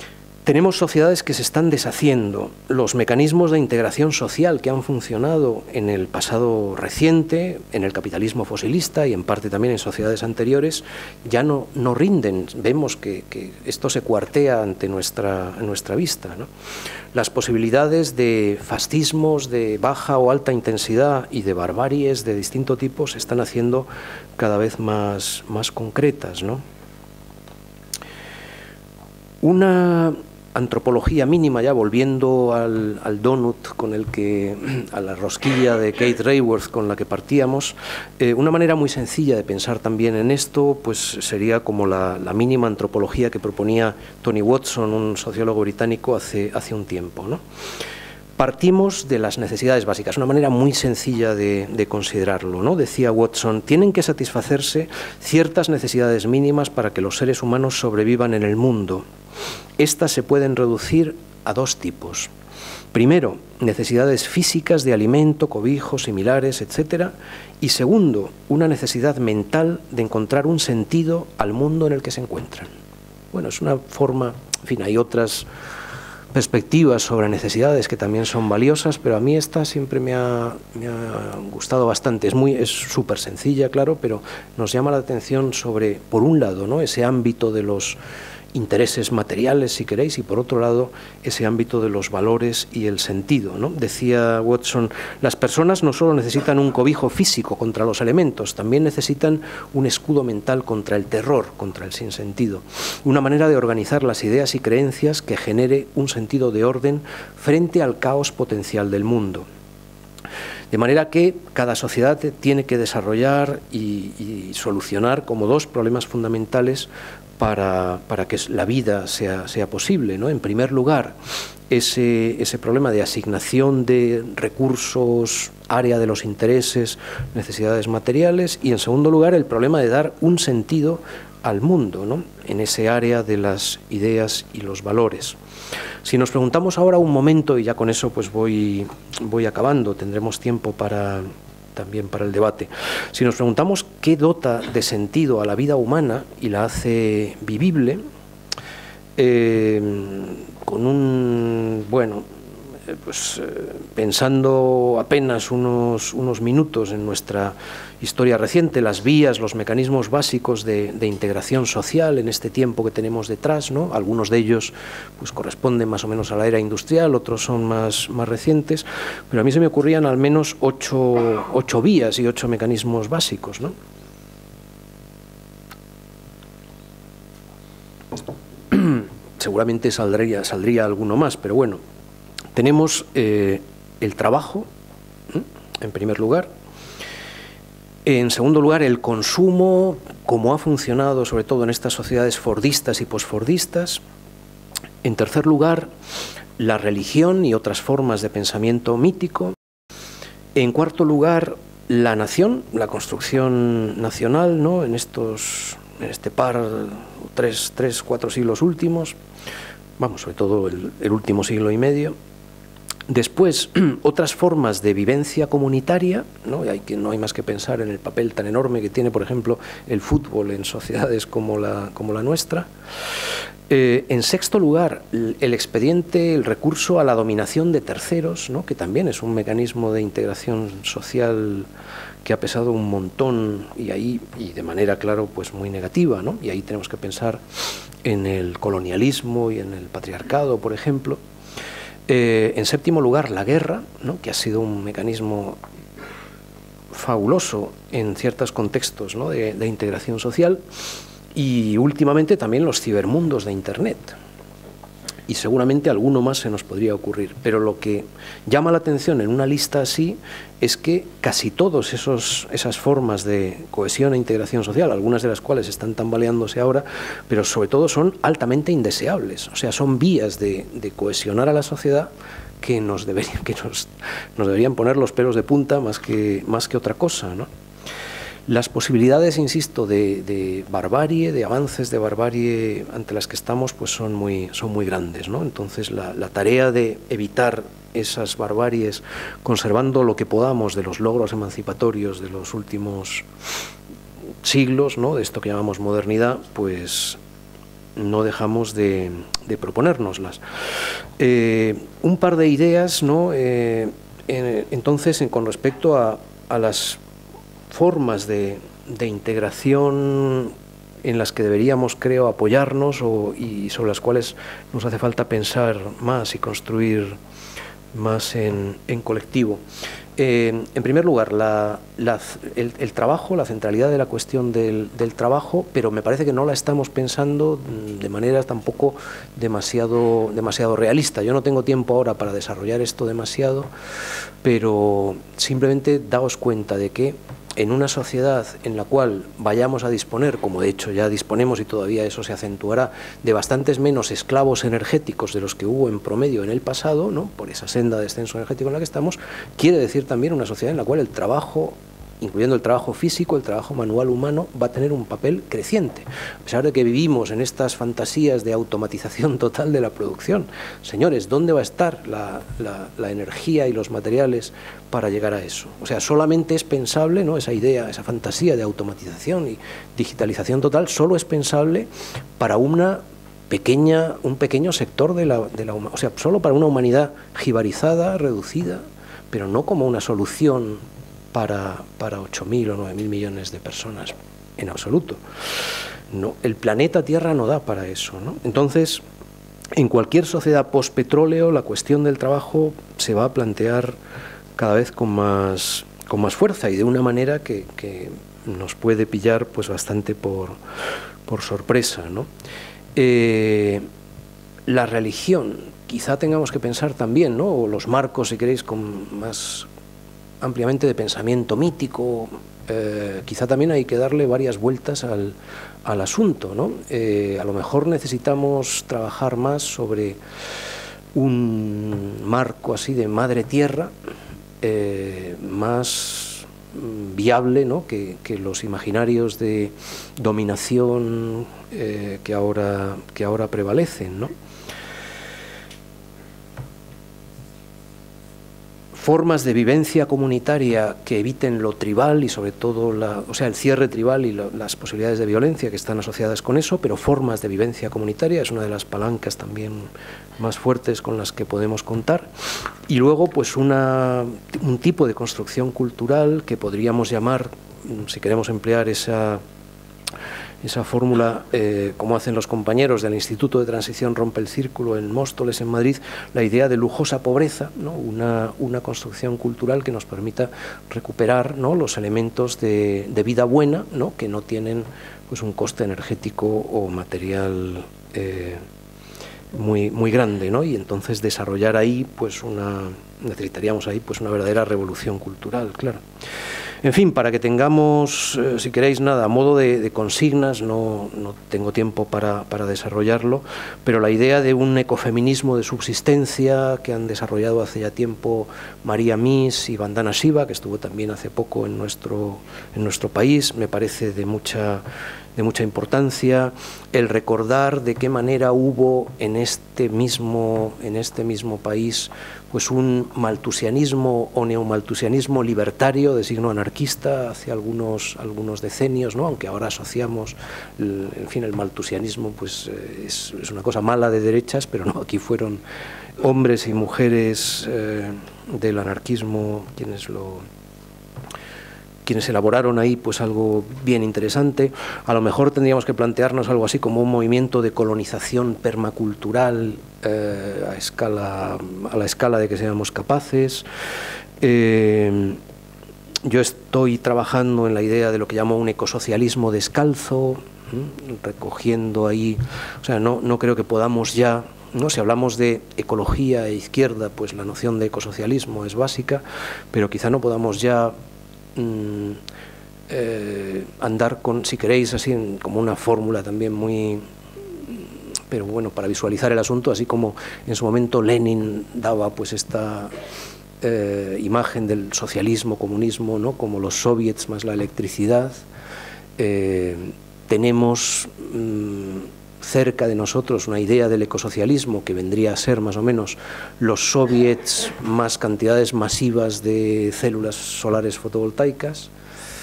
Tenemos sociedades que se están deshaciendo. Los mecanismos de integración social que han funcionado en el pasado reciente, en el capitalismo fosilista y en parte también en sociedades anteriores, ya no, no rinden. Vemos que, que esto se cuartea ante nuestra, nuestra vista, ¿no? Las posibilidades de fascismos de baja o alta intensidad y de barbaries de distinto tipo se están haciendo cada vez más, más concretas, ¿no? Una antropología mínima, ya volviendo al, al donut con el que, a la rosquilla de Kate Raworth con la que partíamos, eh, una manera muy sencilla de pensar también en esto, pues sería como la, la mínima antropología que proponía Tony Watson, un sociólogo británico, hace, hace un tiempo, ¿no? Partimos de las necesidades básicas, una manera muy sencilla de, de considerarlo, ¿no? Decía Watson, tienen que satisfacerse ciertas necesidades mínimas para que los seres humanos sobrevivan en el mundo. Estas se pueden reducir a dos tipos. Primero, necesidades físicas de alimento, cobijo, similares, etcétera. Y segundo, una necesidad mental de encontrar un sentido al mundo en el que se encuentran. Bueno, es una forma, en fin, hay otras perspectivas sobre necesidades que también son valiosas, pero a mí esta siempre me ha, me ha gustado bastante. Es muy, es súper sencilla, claro, pero nos llama la atención sobre, por un lado, ¿no?, ese ámbito de los intereses materiales, si queréis, y por otro lado, ese ámbito de los valores y el sentido, ¿no? Decía Watson, las personas no solo necesitan un cobijo físico contra los elementos, también necesitan un escudo mental contra el terror, contra el sinsentido, una manera de organizar las ideas y creencias que genere un sentido de orden frente al caos potencial del mundo. De manera que cada sociedad tiene que desarrollar y, y solucionar como dos problemas fundamentales Para, para que la vida sea, sea posible, ¿no? En primer lugar, ese, ese problema de asignación de recursos, área de los intereses, necesidades materiales, y en segundo lugar, el problema de dar un sentido al mundo, ¿no?, en ese área de las ideas y los valores. Si nos preguntamos ahora un momento, y ya con eso pues voy, voy acabando, tendremos tiempo para... también para el debate. Si nos preguntamos qué dota de sentido a la vida humana y la hace vivible, eh, con un, bueno, eh, pues eh, pensando apenas unos, unos minutos en nuestra historia reciente, las vías, los mecanismos básicos de, de integración social en este tiempo que tenemos detrás, ¿no? Algunos de ellos pues corresponden más o menos a la era industrial, otros son más, más recientes, pero a mí se me ocurrían al menos ocho, ocho vías y ocho mecanismos básicos, ¿no? Seguramente saldría, saldría alguno más, pero bueno, tenemos eh, el trabajo, ¿eh?, en primer lugar. En segundo lugar, el consumo, como ha funcionado sobre todo en estas sociedades fordistas y posfordistas. En tercer lugar, la religión y otras formas de pensamiento mítico. En cuarto lugar, la nación, la construcción nacional, ¿no?, en estos, en este par, tres, tres, cuatro siglos últimos, vamos, sobre todo el, el último siglo y medio. Después, otras formas de vivencia comunitaria, ¿no? Hay que, no hay más que pensar en el papel tan enorme que tiene, por ejemplo, el fútbol en sociedades como la, como la nuestra. Eh, en sexto lugar, el expediente, el recurso a la dominación de terceros, ¿no?, que también es un mecanismo de integración social que ha pesado un montón y ahí, y de manera, claro, pues muy negativa, ¿no? Y ahí tenemos que pensar en el colonialismo y en el patriarcado, por ejemplo. Eh, en séptimo lugar, la guerra, ¿no?, que ha sido un mecanismo fabuloso en ciertos contextos, ¿no?, de, de integración social. Y últimamente también los cibermundos de Internet. Y seguramente alguno más se nos podría ocurrir. Pero lo que llama la atención en una lista así es que casi todas esas formas de cohesión e integración social, algunas de las cuales están tambaleándose ahora, pero sobre todo son altamente indeseables. O sea, son vías de, de cohesionar a la sociedad que nos deberían, que nos, nos deberían poner los pelos de punta más que, más que otra cosa, ¿no? Las posibilidades, insisto, de, de barbarie, de avances de barbarie ante las que estamos, pues son muy, son muy grandes, ¿no? Entonces, la, la tarea de evitar esas barbaries, conservando lo que podamos de los logros emancipatorios de los últimos siglos, ¿no?, de esto que llamamos modernidad, pues no dejamos de, de proponérnoslas. Eh, un par de ideas, ¿no? Eh, en, entonces, en, con respecto a, a las formas de, de integración en las que deberíamos, creo, apoyarnos o, y sobre las cuales nos hace falta pensar más y construir más en, en colectivo. Eh, en primer lugar, la, la, el, el trabajo, la centralidad de la cuestión del, del trabajo, pero me parece que no la estamos pensando de manera tampoco demasiado, demasiado realista. Yo no tengo tiempo ahora para desarrollar esto demasiado, pero simplemente daos cuenta de que en una sociedad en la cual vayamos a disponer, como de hecho ya disponemos y todavía eso se acentuará, de bastantes menos esclavos energéticos de los que hubo en promedio en el pasado, ¿no? Por esa senda de descenso energético en la que estamos, quiere decir también una sociedad en la cual el trabajo, incluyendo el trabajo físico, el trabajo manual humano, va a tener un papel creciente. A pesar de que vivimos en estas fantasías de automatización total de la producción, señores, ¿dónde va a estar la, la, la energía y los materiales para llegar a eso? O sea, solamente es pensable, ¿no? Esa idea, esa fantasía de automatización y digitalización total, solo es pensable para una pequeña, un pequeño sector de la, de la humanidad, o sea, solo para una humanidad jibarizada, reducida, pero no como una solución para, para ocho mil o nueve mil millones de personas, en absoluto. No, el planeta Tierra no da para eso, ¿no? Entonces, en cualquier sociedad postpetróleo, la cuestión del trabajo se va a plantear cada vez con más, con más fuerza y de una manera que, que nos puede pillar pues bastante por, por sorpresa, ¿no? Eh, la religión, quizá tengamos que pensar también, ¿no? O los marcos, si queréis, con más ampliamente de pensamiento mítico, eh, quizá también hay que darle varias vueltas al, al asunto, ¿no? Eh, a lo mejor necesitamos trabajar más sobre un marco así de madre tierra, eh, más viable, ¿no? que, que los imaginarios de dominación eh, que, ahora, que ahora prevalecen, ¿no? Formas de vivencia comunitaria que eviten lo tribal y sobre todo la, o sea, el cierre tribal y lo, las posibilidades de violencia que están asociadas con eso, pero formas de vivencia comunitaria es una de las palancas también más fuertes con las que podemos contar. Y luego pues una, un tipo de construcción cultural que podríamos llamar, si queremos emplear esa esa fórmula, eh, como hacen los compañeros del Instituto de Transición Rompe el Círculo en Móstoles, en Madrid, la idea de lujosa pobreza, ¿no? una, una construcción cultural que nos permita recuperar, ¿no? los elementos de, de vida buena, ¿no? que no tienen pues, un coste energético o material eh, muy, muy grande, ¿no? Y entonces desarrollar ahí, pues una, necesitaríamos ahí pues una verdadera revolución cultural, claro. En fin, para que tengamos, eh, si queréis, nada, a modo de, de consignas, no, no tengo tiempo para, para desarrollarlo, pero la idea de un ecofeminismo de subsistencia que han desarrollado hace ya tiempo María Mies y Vandana Shiva, que estuvo también hace poco en nuestro, en nuestro país, me parece de mucha, de mucha importancia. El recordar de qué manera hubo en este mismo, en este mismo país pues un maltusianismo o neomaltusianismo libertario de signo anarquista hace algunos, algunos decenios, ¿no? Aunque ahora asociamos, el, en fin, el maltusianismo pues es, es una cosa mala de derechas, pero no, aquí fueron hombres y mujeres eh, del anarquismo quienes lo... quienes elaboraron ahí pues algo bien interesante. A lo mejor tendríamos que plantearnos algo así como un movimiento de colonización permacultural eh, a escala, a la escala de que seamos capaces. Eh, yo estoy trabajando en la idea de lo que llamo un ecosocialismo descalzo, ¿eh? recogiendo ahí, o sea, no, no creo que podamos ya, ¿no? Si hablamos de ecología e izquierda, pues la noción de ecosocialismo es básica, pero quizá no podamos ya Mm, eh, andar con, si queréis, así en, como una fórmula también muy, pero bueno, para visualizar el asunto, así como en su momento Lenin daba pues esta eh, imagen del socialismo, comunismo, ¿no? Como los soviets más la electricidad. Eh, tenemos mm, cerca de nosotros una idea del ecosocialismo que vendría a ser más o menos los soviets más cantidades masivas de células solares fotovoltaicas.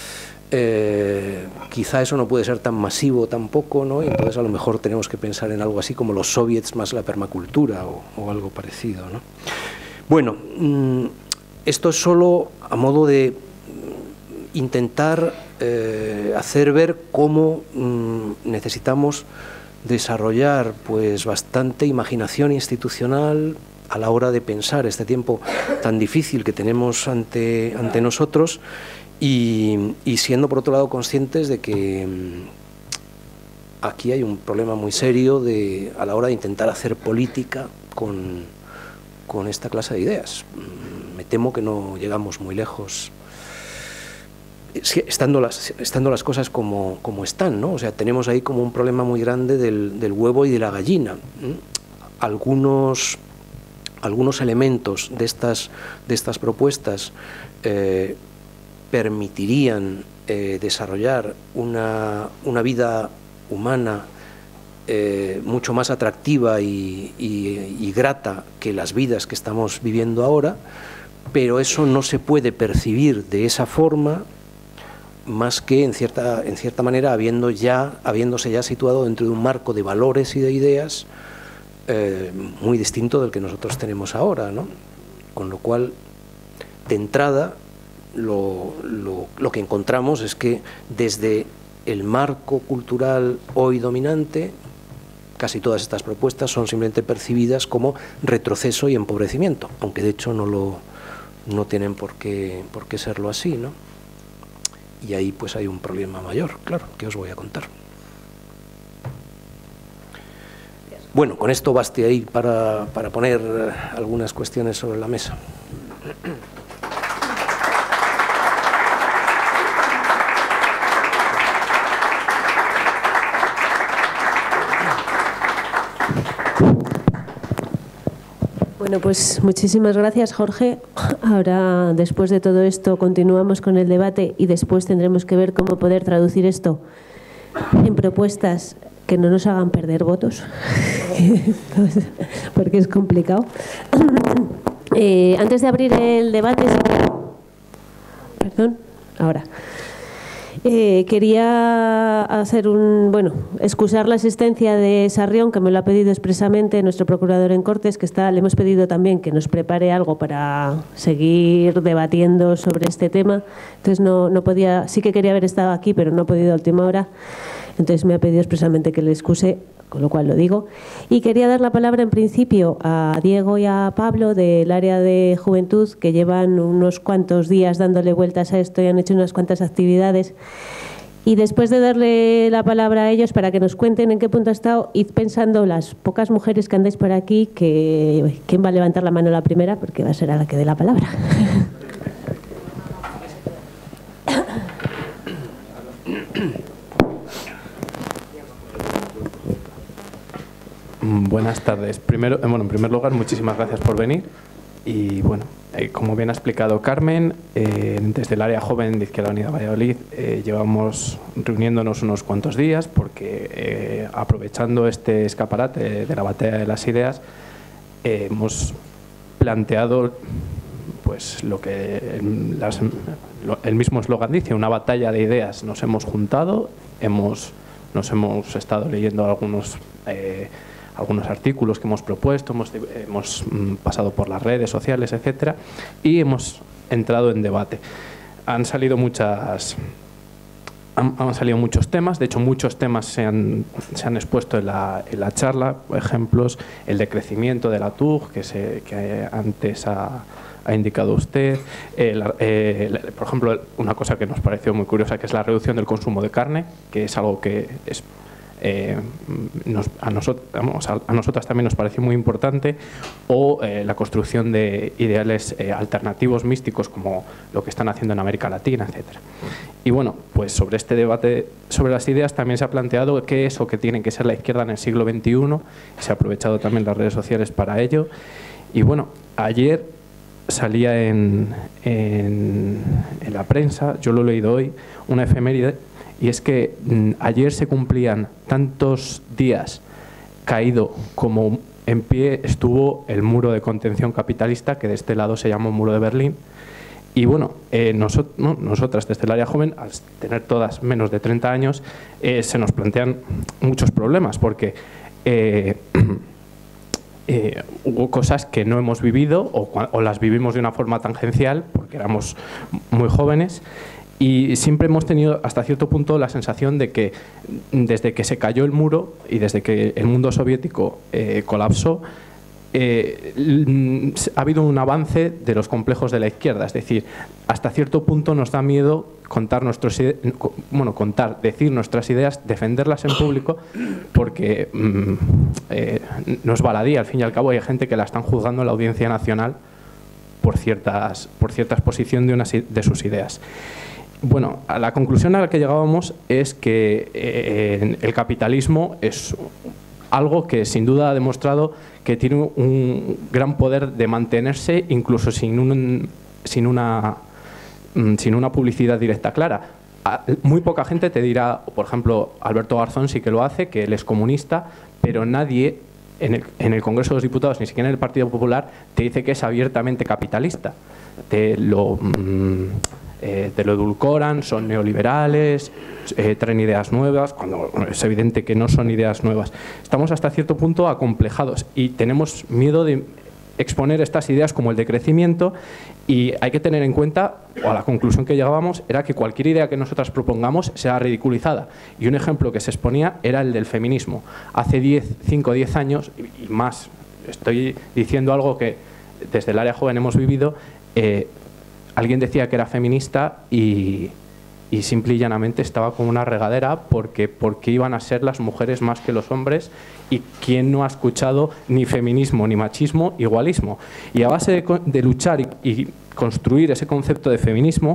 Eh, quizá eso no puede ser tan masivo tampoco, ¿no? Y entonces a lo mejor tenemos que pensar en algo así como los soviets más la permacultura o, o algo parecido, ¿no? Bueno, mmm, esto es solo a modo de intentar eh, hacer ver cómo mmm, necesitamos desarrollar pues bastante imaginación institucional a la hora de pensar este tiempo tan difícil que tenemos ante, ante nosotros. Y, y siendo por otro lado conscientes de que mmm, aquí hay un problema muy serio de, a la hora de intentar hacer política con, con esta clase de ideas. Me temo que no llegamos muy lejos estando las, estando las cosas como, como están, ¿no? O sea, tenemos ahí como un problema muy grande del, del huevo y de la gallina. Algunos, algunos elementos de estas, de estas propuestas eh, permitirían eh, desarrollar una, una vida humana eh, mucho más atractiva y, y, y grata que las vidas que estamos viviendo ahora, pero eso no se puede percibir de esa forma más que en cierta, en cierta manera habiendo ya, habiéndose ya situado dentro de un marco de valores y de ideas eh, muy distinto del que nosotros tenemos ahora, ¿no? Con lo cual, de entrada, Lo, lo, lo que encontramos es que desde el marco cultural hoy dominante, casi todas estas propuestas son simplemente percibidas como retroceso y empobrecimiento, aunque de hecho no, lo, no tienen por qué, por qué serlo así, ¿no? Y ahí pues hay un problema mayor, claro, que os voy a contar. Bueno, con esto baste ahí para, para poner algunas cuestiones sobre la mesa. Bueno, pues muchísimas gracias, Jorge. Ahora, después de todo esto, continuamos con el debate y después tendremos que ver cómo poder traducir esto en propuestas que no nos hagan perder votos, porque es complicado. Eh, antes de abrir el debate, perdón, ahora. Eh, quería hacer un, bueno, excusar la asistencia de Sarrión, que me lo ha pedido expresamente nuestro procurador en Cortes, que está, le hemos pedido también que nos prepare algo para seguir debatiendo sobre este tema. Entonces no, no podía, sí que quería haber estado aquí, pero no ha podido a última hora. Entonces me ha pedido expresamente que le excuse, con lo cual lo digo. Y quería dar la palabra en principio a Diego y a Pablo del área de juventud, que llevan unos cuantos días dándole vueltas a esto y han hecho unas cuantas actividades. Y después de darle la palabra a ellos para que nos cuenten en qué punto ha estado, id pensando las pocas mujeres que andáis por aquí, que quién va a levantar la mano la primera, porque va a ser a la que dé la palabra. Buenas tardes. Primero, bueno, en primer lugar, muchísimas gracias por venir. Y bueno, eh, como bien ha explicado Carmen, eh, desde el área joven de Izquierda Unida Valladolid eh, llevamos reuniéndonos unos cuantos días porque eh, aprovechando este escaparate de la batalla de las ideas eh, hemos planteado pues lo que las, lo, el mismo eslogan dice, una batalla de ideas. Nos hemos juntado, hemos, nos hemos estado leyendo algunos eh, algunos artículos que hemos propuesto, hemos, hemos pasado por las redes sociales, etcétera, y hemos entrado en debate. Han salido muchas, han, han salido muchos temas, de hecho muchos temas se han, se han expuesto en la, en la charla, por ejemplos, el decrecimiento de la T U G, que, se, que antes ha, ha indicado usted, el, eh, por ejemplo, una cosa que nos pareció muy curiosa, que es la reducción del consumo de carne, que es algo que es Eh, nos, a, nosotros, vamos, a, a nosotras también nos pareció muy importante, o eh, la construcción de ideales eh, alternativos místicos como lo que están haciendo en América Latina, etcétera. Y bueno, pues sobre este debate sobre las ideas también se ha planteado qué es o qué tiene que ser la izquierda en el siglo veintiuno, y se ha aprovechado también las redes sociales para ello. Y bueno, ayer salía en, en, en la prensa, yo lo he leído hoy, una efeméride. Y es que mm, ayer se cumplían tantos días caído como en pie estuvo el muro de contención capitalista, que de este lado se llama Muro de Berlín, Y bueno, eh, nosot no, nosotras desde el área joven, al tener todas menos de treinta años, eh, se nos plantean muchos problemas, porque eh, eh, hubo cosas que no hemos vivido o, o las vivimos de una forma tangencial, porque éramos muy jóvenes, y siempre hemos tenido hasta cierto punto la sensación de que desde que se cayó el muro y desde que el mundo soviético eh, colapsó, Eh, ha habido un avance de los complejos de la izquierda, es decir, hasta cierto punto nos da miedo contar nuestros bueno, contar, decir nuestras ideas, defenderlas en público, porque mm, eh, no es baladí, al fin y al cabo hay gente que la están juzgando en la Audiencia Nacional por ciertas, por cierta exposición de, unas, de sus ideas. Bueno, a la conclusión a la que llegábamos es que eh, el capitalismo es algo que sin duda ha demostrado que tiene un gran poder de mantenerse incluso sin, un, sin, una, sin una publicidad directa clara. Muy poca gente te dirá, por ejemplo, Alberto Garzón sí que lo hace, que él es comunista, pero nadie en el, en el Congreso de los Diputados, ni siquiera en el Partido Popular, te dice que es abiertamente capitalista. Te lo... Mmm, Eh, te lo edulcoran, son neoliberales, eh, traen ideas nuevas, cuando bueno, es evidente que no son ideas nuevas. Estamos hasta cierto punto acomplejados y tenemos miedo de exponer estas ideas como el decrecimiento, y hay que tener en cuenta, o a la conclusión que llegábamos, era que cualquier idea que nosotras propongamos sea ridiculizada. Y un ejemplo que se exponía era el del feminismo. Hace diez, cinco o diez años, y más, estoy diciendo algo que desde el área joven hemos vivido, eh, alguien decía que era feminista y, y simple y llanamente estaba como una regadera porque, porque iban a ser las mujeres más que los hombres, y quién no ha escuchado ni feminismo, ni machismo, igualismo. Y a base de, de luchar y, y construir ese concepto de feminismo,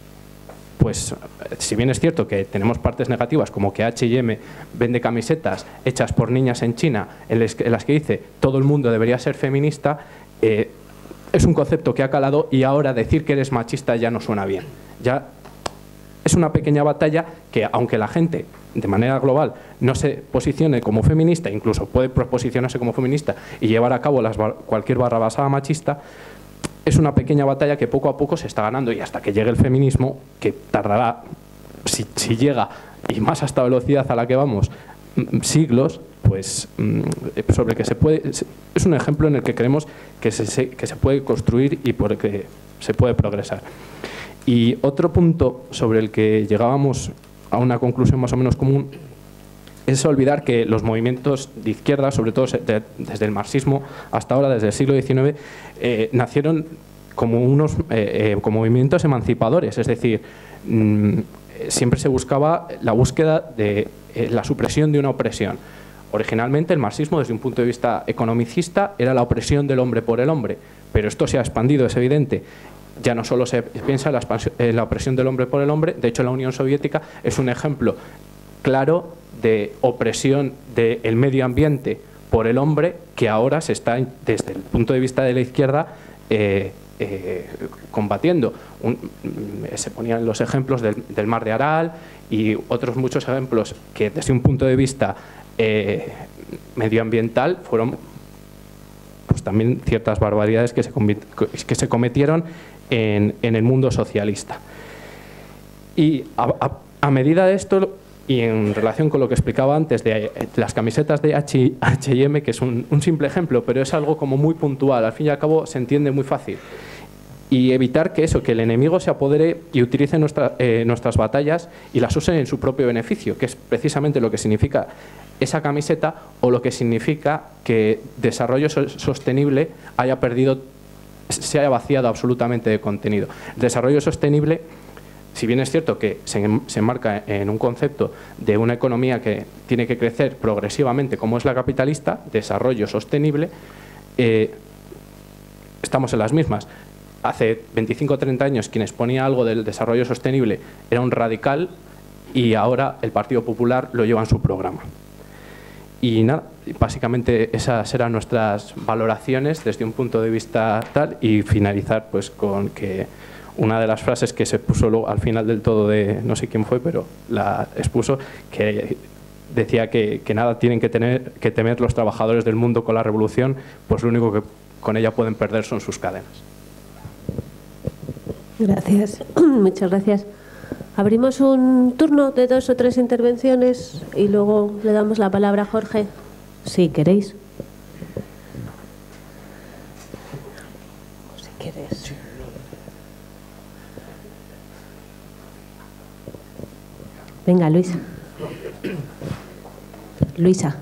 pues si bien es cierto que tenemos partes negativas, como que H y M vende camisetas hechas por niñas en China en las que, en las que dice todo el mundo debería ser feminista, eh, es un concepto que ha calado, y ahora decir que eres machista ya no suena bien. Ya es una pequeña batalla que, aunque la gente de manera global no se posicione como feminista, incluso puede posicionarse como feminista y llevar a cabo las, cualquier barrabasada machista, es una pequeña batalla que poco a poco se está ganando, y hasta que llegue el feminismo, que tardará, si, si llega, y más a esta velocidad a la que vamos, siglos, pues sobre que se puede, es un ejemplo en el que creemos que se, que se puede construir y por el que se puede progresar. Y otro punto sobre el que llegábamos a una conclusión más o menos común es olvidar que los movimientos de izquierda, sobre todo de, desde el marxismo hasta ahora, desde el siglo diecinueve, eh, nacieron como unos eh, eh, como movimientos emancipadores, es decir, mmm, siempre se buscaba la búsqueda de eh, la supresión de una opresión. Originalmente el marxismo, desde un punto de vista economicista, era la opresión del hombre por el hombre, pero esto se ha expandido, es evidente. Ya no solo se piensa en la, en la opresión del hombre por el hombre, de hecho la Unión Soviética es un ejemplo claro de opresión del medio ambiente por el hombre, que ahora se está, desde el punto de vista de la izquierda, eh, eh, combatiendo. Un, se ponían los ejemplos del, del mar de Aral y otros muchos ejemplos que desde un punto de vista eh, medioambiental fueron pues también ciertas barbaridades que se, que se cometieron en, en el mundo socialista. Y a, a, a medida de esto, y en relación con lo que explicaba antes de las camisetas de H y M, que es un, un simple ejemplo, pero es algo como muy puntual, al fin y al cabo se entiende muy fácil. Y evitar que eso, que el enemigo se apodere y utilice nuestra, eh, nuestras batallas y las use en su propio beneficio, que es precisamente lo que significa esa camiseta, o lo que significa que desarrollo sostenible haya perdido, se haya vaciado absolutamente de contenido. El desarrollo sostenible, si bien es cierto que se, se enmarca en un concepto de una economía que tiene que crecer progresivamente, como es la capitalista, desarrollo sostenible, eh, estamos en las mismas. Hace veinticinco o treinta años quien exponía algo del desarrollo sostenible era un radical, y ahora el Partido Popular lo lleva en su programa. Y nada, básicamente esas eran nuestras valoraciones desde un punto de vista tal, y finalizar pues con que una de las frases que se puso luego al final del todo, de no sé quién fue, pero la expuso, que decía que, que nada tienen que, tener, que temer los trabajadores del mundo con la revolución, pues lo único que con ella pueden perder son sus cadenas. Gracias, muchas gracias. Abrimos un turno de dos o tres intervenciones y luego le damos la palabra a Jorge, si queréis. Si quieres. Venga, Luisa. Luisa.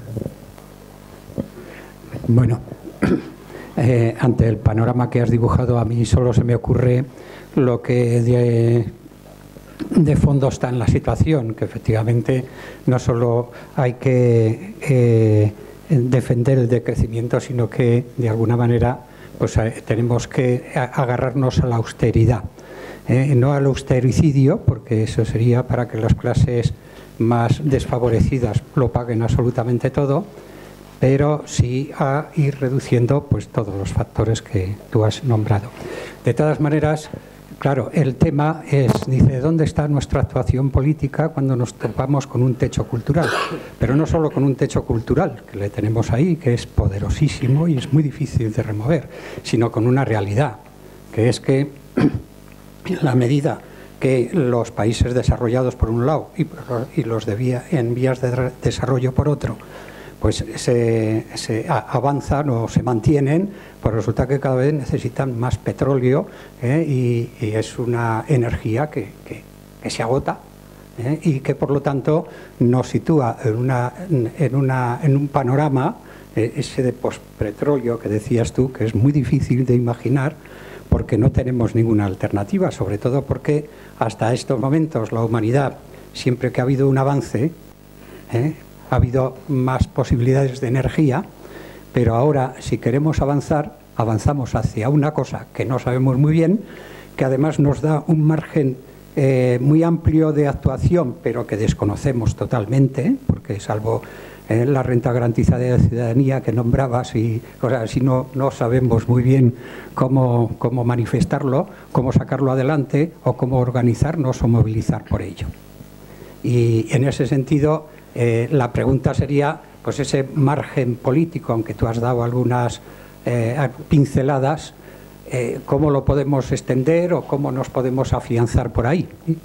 Bueno, eh, ante el panorama que has dibujado, a mí solo se me ocurre lo que de, de fondo está en la situación, que efectivamente no solo hay que eh, defender el decrecimiento, sino que de alguna manera pues eh, tenemos que agarrarnos a la austeridad. Eh, no al austericidio, porque eso sería para que las clases más desfavorecidas lo paguen absolutamente todo, pero sí a ir reduciendo pues todos los factores que tú has nombrado. De todas maneras, claro, el tema es, dice, ¿dónde está nuestra actuación política cuando nos topamos con un techo cultural? Pero no solo con un techo cultural, que le tenemos ahí, que es poderosísimo y es muy difícil de remover, sino con una realidad, que es que en la medida que los países desarrollados por un lado y los de vía, en vías de desarrollo por otro, pues se, se avanzan o se mantienen, pues resulta que cada vez necesitan más petróleo ¿eh? y, y es una energía que, que, que se agota ¿eh? y que por lo tanto nos sitúa en, una, en, una, en un panorama eh, ese de postpetróleo que decías tú, que es muy difícil de imaginar, porque no tenemos ninguna alternativa, sobre todo porque hasta estos momentos la humanidad, siempre que ha habido un avance, ¿eh? ha habido más posibilidades de energía, pero ahora si queremos avanzar, avanzamos hacia una cosa que no sabemos muy bien, que además nos da un margen eh, muy amplio de actuación, pero que desconocemos totalmente, porque salvo Eh, la renta garantizada de ciudadanía que nombrabas y cosas así, no, no sabemos muy bien cómo, cómo manifestarlo, cómo sacarlo adelante o cómo organizarnos o movilizar por ello. Y en ese sentido, eh, la pregunta sería, pues ese margen político, aunque tú has dado algunas eh, pinceladas, eh, ¿cómo lo podemos extender o cómo nos podemos afianzar por ahí? ¿Sí?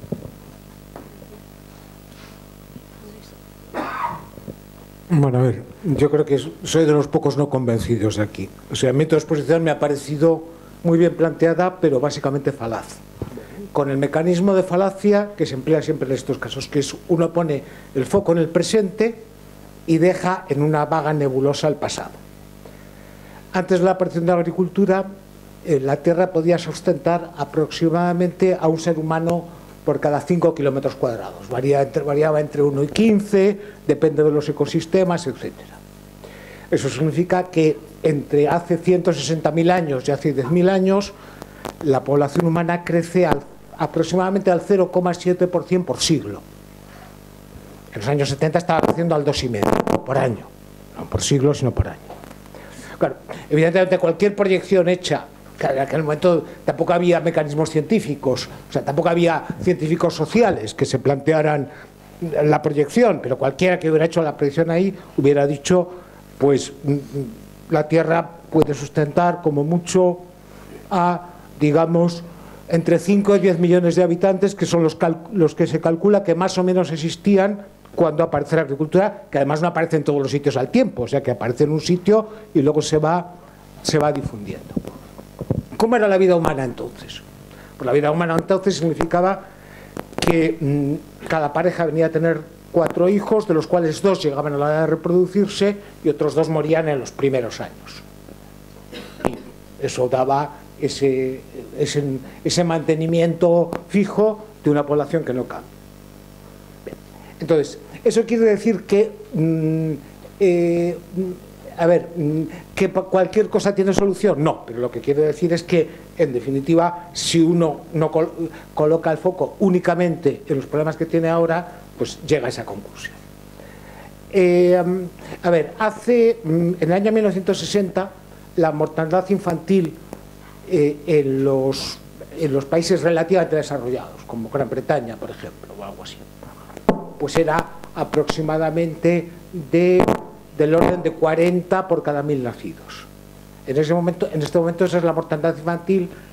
Bueno, a ver, yo creo que soy de los pocos no convencidos de aquí. O sea, mi exposición me ha parecido muy bien planteada, pero básicamente falaz. Con el mecanismo de falacia que se emplea siempre en estos casos, que es uno pone el foco en el presente y deja en una vaga nebulosa el pasado. Antes de la aparición de la agricultura, eh, la tierra podía sustentar aproximadamente a un ser humano por cada cinco kilómetros cuadrados. Varía entre, variaba entre uno y quince, depende de los ecosistemas, etcétera. Eso significa que entre hace ciento sesenta mil años y hace diez mil años, la población humana crece al, aproximadamente al cero coma siete por ciento por siglo. En los años setenta estaba creciendo al dos coma cinco por ciento por año. No por siglo, sino por año. Claro, evidentemente cualquier proyección hecha, en aquel momento tampoco había mecanismos científicos, o sea, tampoco había científicos sociales que se plantearan la proyección, pero cualquiera que hubiera hecho la proyección ahí hubiera dicho, pues la Tierra puede sustentar como mucho a, digamos, entre cinco y diez millones de habitantes, que son los, los que se calcula que más o menos existían cuando aparece la agricultura, que además no aparece en todos los sitios al tiempo, o sea, que aparece en un sitio y luego se va, se va difundiendo. ¿Cómo era la vida humana entonces? Pues la vida humana entonces significaba que mmm, cada pareja venía a tener cuatro hijos, de los cuales dos llegaban a la edad de reproducirse y otros dos morían en los primeros años. Y eso daba ese, ese, ese mantenimiento fijo de una población que no cambia. Entonces, eso quiere decir que mmm, eh, a ver, ¿que cualquier cosa tiene solución? No, pero lo que quiero decir es que, en definitiva, si uno no col coloca el foco únicamente en los problemas que tiene ahora, pues llega a esa conclusión. Eh, a ver, hace, en el año mil novecientos sesenta, la mortandad infantil eh, en, los, en los países relativamente desarrollados, como Gran Bretaña, por ejemplo, o algo así, pues era aproximadamente de... del orden de cuarenta por cada mil nacidos. En ese momento, en este momento esa es la mortandad infantil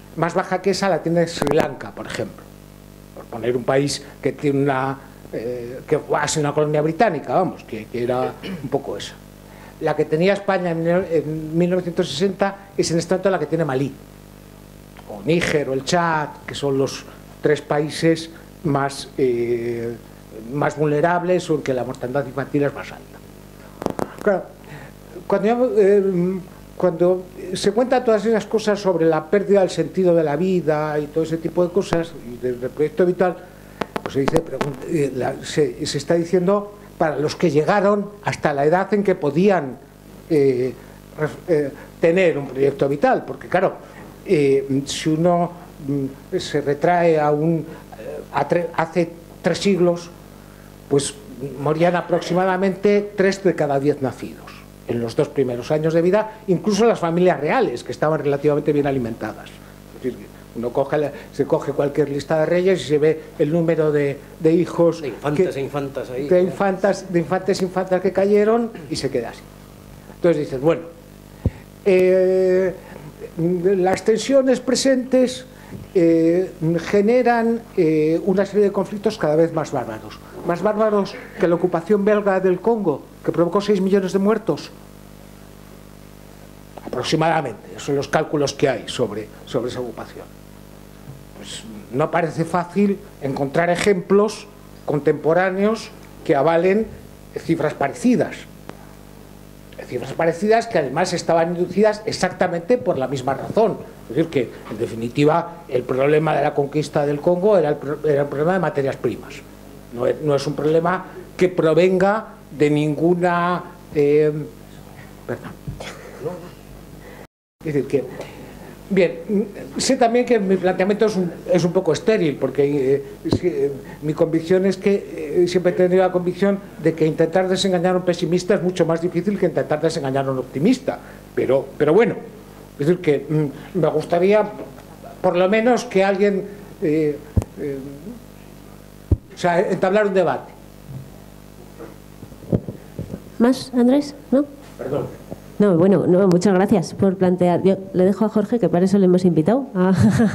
más baja que esa la tiene Sri Lanka, por ejemplo, por poner un país que tiene una eh, que va a ser una colonia británica, vamos, que, que era un poco eso. La que tenía España en, en mil novecientos sesenta es en este momento la que tiene Malí, o Níger, o el Chad, que son los tres países más, eh, más vulnerables o en que la mortandad infantil es más alta. Claro, cuando, yo, eh, cuando se cuentan todas esas cosas sobre la pérdida del sentido de la vida y todo ese tipo de cosas, y del proyecto vital, pues se dice, eh, la, se, se está diciendo para los que llegaron hasta la edad en que podían eh, eh, tener un proyecto vital, porque claro, eh, si uno mm, se retrae a un, a tre, hace tres siglos, pues morían aproximadamente tres de cada diez nacidos en los dos primeros años de vida, incluso las familias reales, que estaban relativamente bien alimentadas. Es decir, uno coge, se coge cualquier lista de reyes y se ve el número de, de hijos, de infantes que, e infantas ahí, de, infantas, de infantes e infantas que cayeron, y se queda así. Entonces dices, bueno, eh, las tensiones presentes eh, generan eh, una serie de conflictos cada vez más bárbaros, más bárbaros que la ocupación belga del Congo, que provocó seis millones de muertos aproximadamente. Esos son los cálculos que hay sobre, sobre esa ocupación. Pues no parece fácil encontrar ejemplos contemporáneos que avalen cifras parecidas. Cifras parecidas que además estaban inducidas exactamente por la misma razón. Es decir, que en definitiva el problema de la conquista del Congo era el, era el problema de materias primas. No es, no es un problema que provenga de ninguna... Eh, perdón. Es decir, que... Bien, sé también que mi planteamiento es un, es un poco estéril, porque eh, es que, eh, mi convicción es que eh, siempre he tenido la convicción de que intentar desengañar a un pesimista es mucho más difícil que intentar desengañar a un optimista. Pero, pero bueno, es decir, que mm, me gustaría por lo menos que alguien... Eh, eh, o sea, entablar un debate. ¿Más, Andrés? ¿No? Perdón. No, bueno, no, muchas gracias por plantear. Yo le dejo a Jorge, que para eso le hemos invitado a,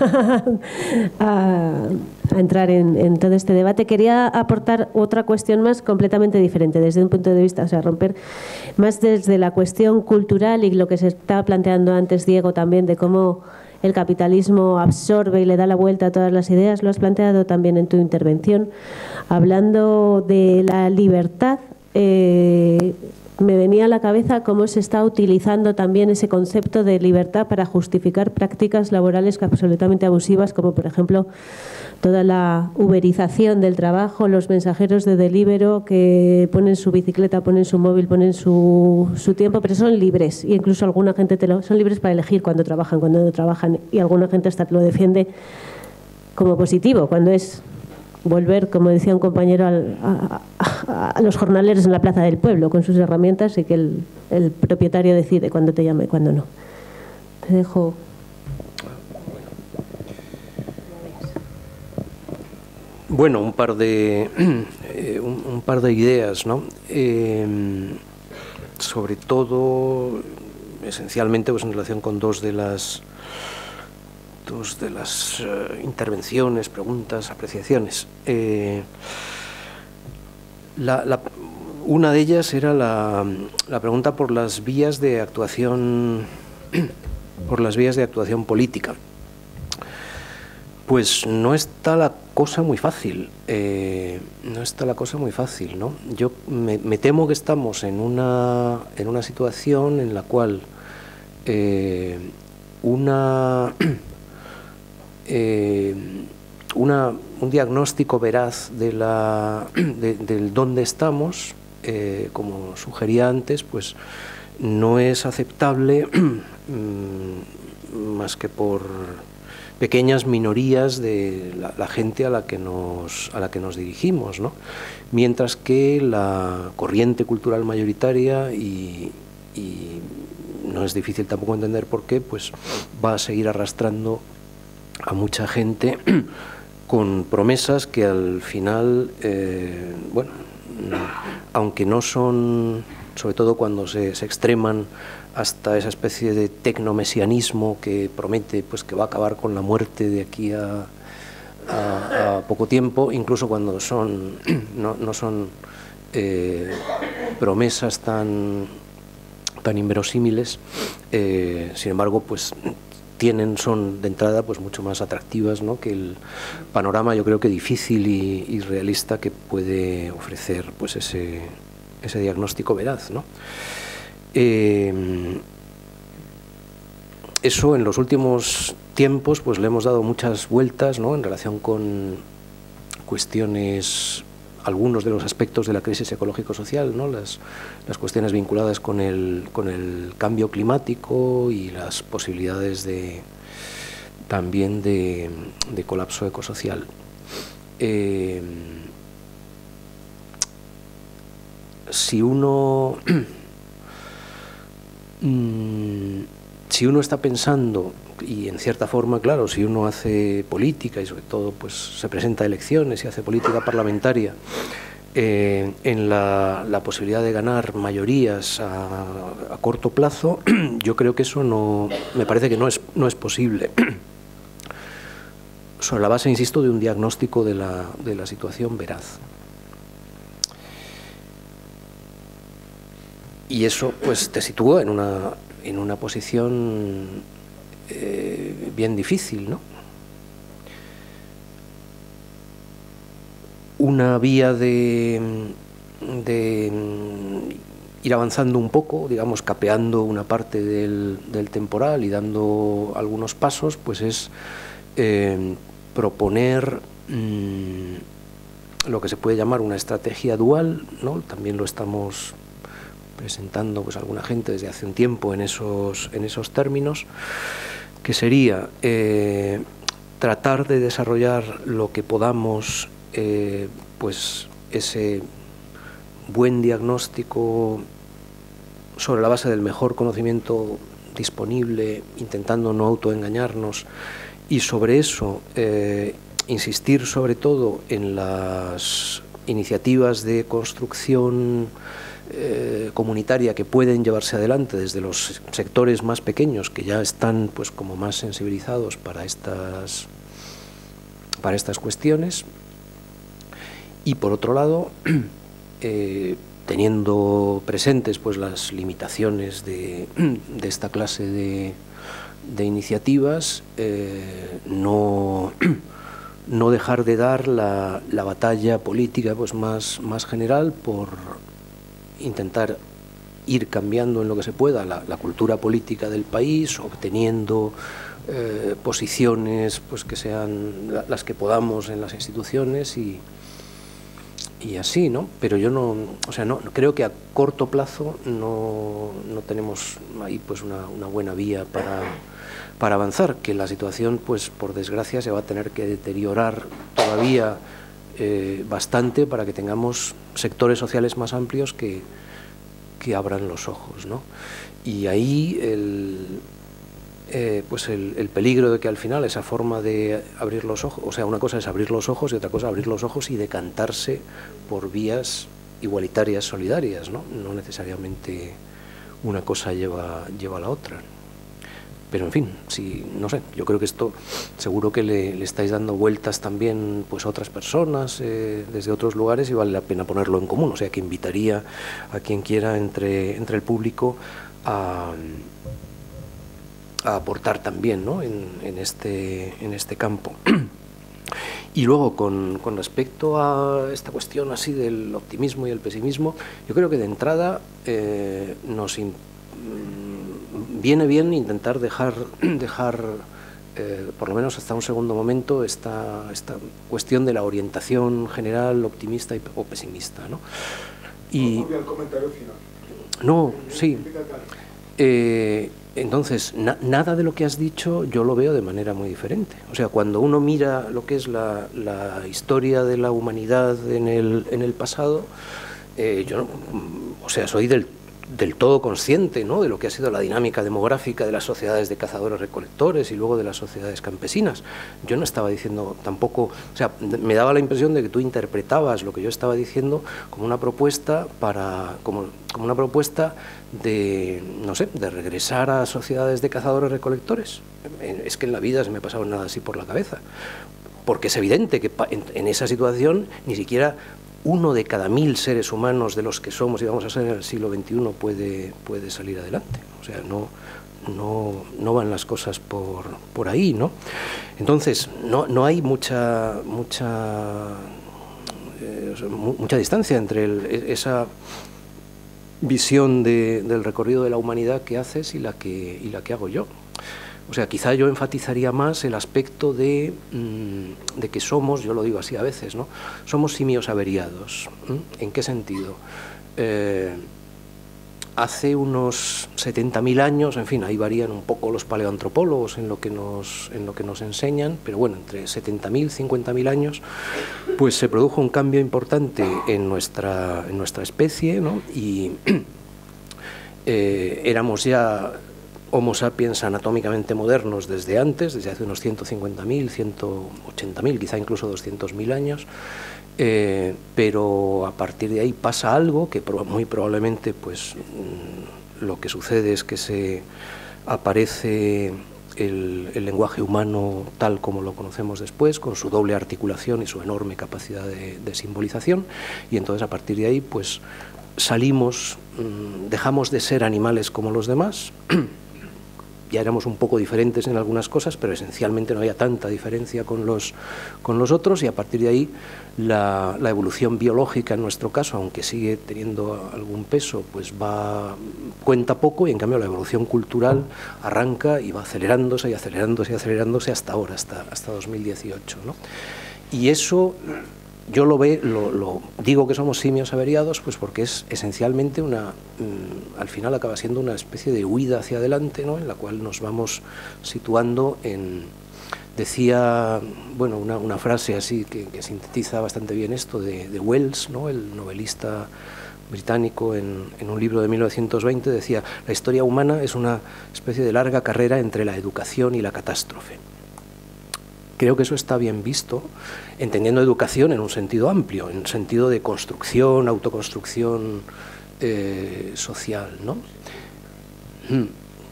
a, a entrar en, en todo este debate. Quería aportar otra cuestión más completamente diferente, desde un punto de vista, o sea, romper más desde la cuestión cultural y lo que se estaba planteando antes, Diego, también, de cómo el capitalismo absorbe y le da la vuelta a todas las ideas. Lo has planteado también en tu intervención, hablando de la libertad. Eh, me venía a la cabeza cómo se está utilizando también ese concepto de libertad para justificar prácticas laborales absolutamente abusivas, como por ejemplo toda la uberización del trabajo, los mensajeros de Deliveroo que ponen su bicicleta, ponen su móvil, ponen su, su tiempo, pero son libres, y incluso alguna gente te lo, son libres para elegir cuando trabajan, cuando no trabajan, y alguna gente hasta lo defiende como positivo, cuando es volver, como decía un compañero, al, a, a, a los jornaleros en la plaza del pueblo con sus herramientas, y que el, el propietario decide cuándo te llama y cuándo no. Te dejo. Bueno, un par de eh, un, un par de ideas, ¿no? Eh, sobre todo, esencialmente, pues en relación con dos de las dos de las uh, intervenciones, preguntas, apreciaciones. Eh, la, la, una de ellas era la, la pregunta por las vías de actuación, por las vías de actuación política. Pues no está la cosa muy fácil, eh, no está la cosa muy fácil, ¿no? Yo me, me temo que estamos en una, en una situación en la cual eh, una, eh, una, un diagnóstico veraz de la, de, del dónde estamos, eh, como sugería antes, pues no es aceptable más que por pequeñas minorías de la, la gente a la que nos a la que nos dirigimos, ¿no? Mientras que la corriente cultural mayoritaria, y, y no es difícil tampoco entender por qué, pues va a seguir arrastrando a mucha gente con promesas que al final, eh, bueno, aunque no son sobre todo cuando se, se extreman hasta esa especie de tecnomesianismo que promete pues que va a acabar con la muerte de aquí a, a, a poco tiempo, incluso cuando son no, no son eh, promesas tan, tan inverosímiles, eh, sin embargo, pues tienen, son de entrada pues mucho más atractivas, ¿no?, que el panorama, yo creo que difícil y, y realista que puede ofrecer pues ese, ese diagnóstico veraz, ¿no? Eh, eso en los últimos tiempos pues le hemos dado muchas vueltas, ¿no?, en relación con cuestiones, algunos de los aspectos de la crisis ecológico-social, ¿no?, las, las cuestiones vinculadas con el, con el cambio climático y las posibilidades de, también de, de colapso ecosocial. Eh, si uno si uno está pensando, y en cierta forma, claro, si uno hace política y sobre todo pues se presenta a elecciones y hace política parlamentaria, eh, en la, la posibilidad de ganar mayorías a, a corto plazo, yo creo que eso no, me parece que no es, no es posible. Sobre la base, insisto, de un diagnóstico de la, de la situación veraz. Y eso pues te sitúa en una, en una posición eh, bien difícil, ¿no? Una vía de, de ir avanzando un poco, digamos, capeando una parte del, del temporal y dando algunos pasos, pues es eh, proponer mmm, lo que se puede llamar una estrategia dual, ¿no? También lo estamos presentando pues alguna gente desde hace un tiempo en esos, en esos términos, que sería eh, tratar de desarrollar lo que podamos, eh, pues ese buen diagnóstico sobre la base del mejor conocimiento disponible, intentando no autoengañarnos, y sobre eso eh, insistir sobre todo en las iniciativas de construcción Eh, comunitaria que pueden llevarse adelante desde los sectores más pequeños, que ya están pues como más sensibilizados para estas para estas cuestiones, y por otro lado eh, teniendo presentes pues las limitaciones de, de esta clase de, de iniciativas, eh, no no dejar de dar la, la batalla política pues más, más general por intentar ir cambiando en lo que se pueda la, la cultura política del país, obteniendo eh, posiciones pues que sean la, las que podamos en las instituciones y, y así, ¿no? Pero yo no, o sea, no creo que a corto plazo no, no tenemos ahí pues una, una buena vía para, para avanzar, que la situación pues por desgracia se va a tener que deteriorar todavía Eh, bastante para que tengamos sectores sociales más amplios que, que abran los ojos, ¿no? Y ahí el, eh, pues el, el peligro de que al final esa forma de abrir los ojos, o sea, una cosa es abrir los ojos y otra cosa abrir los ojos y decantarse por vías igualitarias, solidarias, ¿no? No necesariamente una cosa lleva, lleva a la otra. Pero en fin, si, no sé, yo creo que esto seguro que le, le estáis dando vueltas también pues a otras personas eh, desde otros lugares, y vale la pena ponerlo en común. O sea que invitaría a quien quiera entre, entre el público a, a aportar también, ¿no?, en, en, este, en este campo. Y luego con, con respecto a esta cuestión así del optimismo y el pesimismo, yo creo que de entrada eh, nos viene bien intentar dejar, dejar eh, por lo menos hasta un segundo momento, esta, esta cuestión de la orientación general optimista y, o pesimista, ¿no? Y, no, el comentario final. No, sí. Eh, entonces, na, nada de lo que has dicho yo lo veo de manera muy diferente. O sea, cuando uno mira lo que es la, la historia de la humanidad en el, en el pasado, eh, yo, o sea, soy del del todo consciente, ¿no?, de lo que ha sido la dinámica demográfica de las sociedades de cazadores-recolectores y luego de las sociedades campesinas. Yo no estaba diciendo tampoco, o sea, me daba la impresión de que tú interpretabas lo que yo estaba diciendo como una propuesta para, como, como una propuesta de, no sé, de regresar a sociedades de cazadores-recolectores. Es que en la vida se me ha pasado nada así por la cabeza, porque es evidente que en, en esa situación ni siquiera uno de cada mil seres humanos de los que somos y vamos a ser en el siglo veintiuno puede, puede salir adelante. O sea, no, no, no van las cosas por, por ahí, ¿no? Entonces, no, no hay mucha, mucha, eh, mucha distancia entre el, esa visión de, del recorrido de la humanidad que haces y la que, y la que hago yo. O sea, quizá yo enfatizaría más el aspecto de, mmm, de que somos, yo lo digo así a veces, ¿no?, somos simios averiados. ¿Mm? ¿En qué sentido? Eh, hace unos setenta mil años, en fin, ahí varían un poco los paleoantropólogos en lo que nos, en lo que nos enseñan, pero bueno, entre setenta mil, cincuenta mil años, pues se produjo un cambio importante en nuestra, en nuestra especie, ¿no?, y eh, éramos ya Homo sapiens anatómicamente modernos desde antes, desde hace unos ciento cincuenta mil, ciento ochenta mil, quizá incluso doscientos mil años, eh, pero a partir de ahí pasa algo que muy probablemente, pues, lo que sucede es que se aparece el, el lenguaje humano tal como lo conocemos después, con su doble articulación y su enorme capacidad de, de simbolización, y entonces a partir de ahí, pues, salimos, dejamos de ser animales como los demás. Ya éramos un poco diferentes en algunas cosas, pero esencialmente no había tanta diferencia con los, con los otros, y a partir de ahí la, la evolución biológica en nuestro caso, aunque sigue teniendo algún peso, pues va, cuenta poco, y en cambio la evolución cultural arranca y va acelerándose y acelerándose y acelerándose hasta ahora, hasta, hasta dos mil dieciocho, ¿no? Y eso yo lo, ve, lo, lo digo que somos simios averiados, pues porque es esencialmente una, mmm, al final acaba siendo una especie de huida hacia adelante, ¿no?, en la cual nos vamos situando en, decía, bueno, una, una frase así que, que sintetiza bastante bien esto de, de Wells, ¿no?, el novelista británico, en, en un libro de mil novecientos veinte, decía: la historia humana es una especie de larga carrera entre la educación y la catástrofe. Creo que eso está bien visto, entendiendo educación en un sentido amplio, en un sentido de construcción, autoconstrucción eh, social, ¿no? Hmm.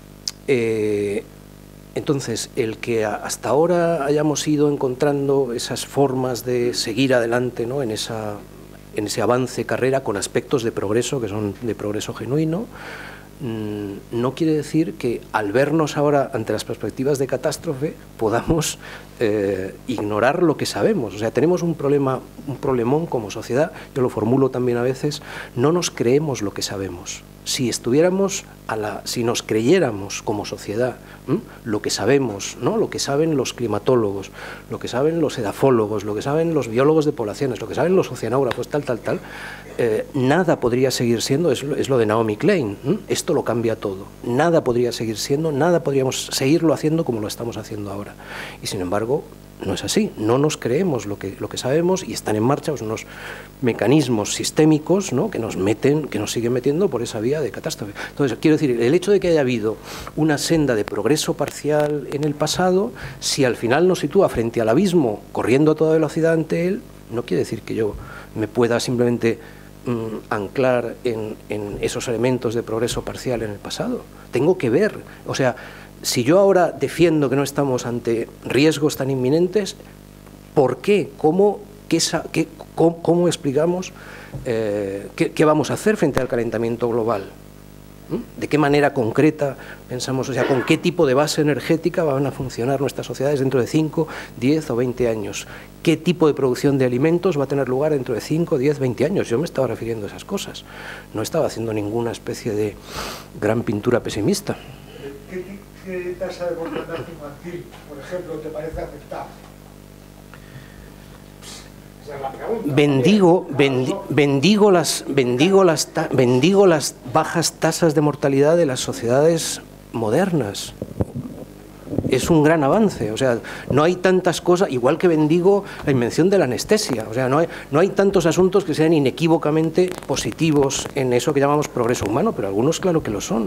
Eh, entonces, el que hasta ahora hayamos ido encontrando esas formas de seguir adelante, ¿no?, en, esa, en ese avance carrera con aspectos de progreso, que son de progreso genuino, no quiere decir que al vernos ahora ante las perspectivas de catástrofe podamos eh, ignorar lo que sabemos. O sea, tenemos un problema, un problemón como sociedad, yo lo formulo también a veces, no nos creemos lo que sabemos. Si estuviéramos, a la, si nos creyéramos como sociedad ¿m? lo que sabemos, ¿no?, lo que saben los climatólogos, lo que saben los edafólogos, lo que saben los biólogos de poblaciones, lo que saben los oceanógrafos, tal, tal, tal, eh, nada podría seguir siendo, es lo, es lo de Naomi Klein, ¿m? Esto lo cambia todo, nada podría seguir siendo, nada podríamos seguirlo haciendo como lo estamos haciendo ahora. Y sin embargo, no es así, no nos creemos lo que, lo que sabemos, y están en marcha pues, unos mecanismos sistémicos, ¿no?, que nos meten, que nos siguen metiendo por esa vía de catástrofe. Entonces, quiero decir, el hecho de que haya habido una senda de progreso parcial en el pasado, si al final nos sitúa frente al abismo, corriendo a toda velocidad ante él, no quiere decir que yo me pueda simplemente mmm, anclar en, en esos elementos de progreso parcial en el pasado. Tengo que ver, o sea, si yo ahora defiendo que no estamos ante riesgos tan inminentes, ¿por qué? ¿Cómo, qué, qué, cómo, cómo explicamos eh, qué, qué vamos a hacer frente al calentamiento global? ¿Mm? ¿De qué manera concreta pensamos, o sea, con qué tipo de base energética van a funcionar nuestras sociedades dentro de cinco, diez o veinte años? ¿Qué tipo de producción de alimentos va a tener lugar dentro de cinco, diez, veinte años? Yo me estaba refiriendo a esas cosas. No estaba haciendo ninguna especie de gran pintura pesimista. ¿Qué, qué tasa de mortandad infantil, por ejemplo, te parece aceptable? Esa es la pregunta. Bendigo, bendi, bendigo, las, bendigo, las, bendigo las bajas tasas de mortalidad de las sociedades modernas. es un gran avance. O sea, no hay tantas cosas, igual que bendigo la invención de la anestesia. O sea, no hay, no hay tantos asuntos que sean inequívocamente positivos en eso que llamamos progreso humano, pero algunos claro que lo son.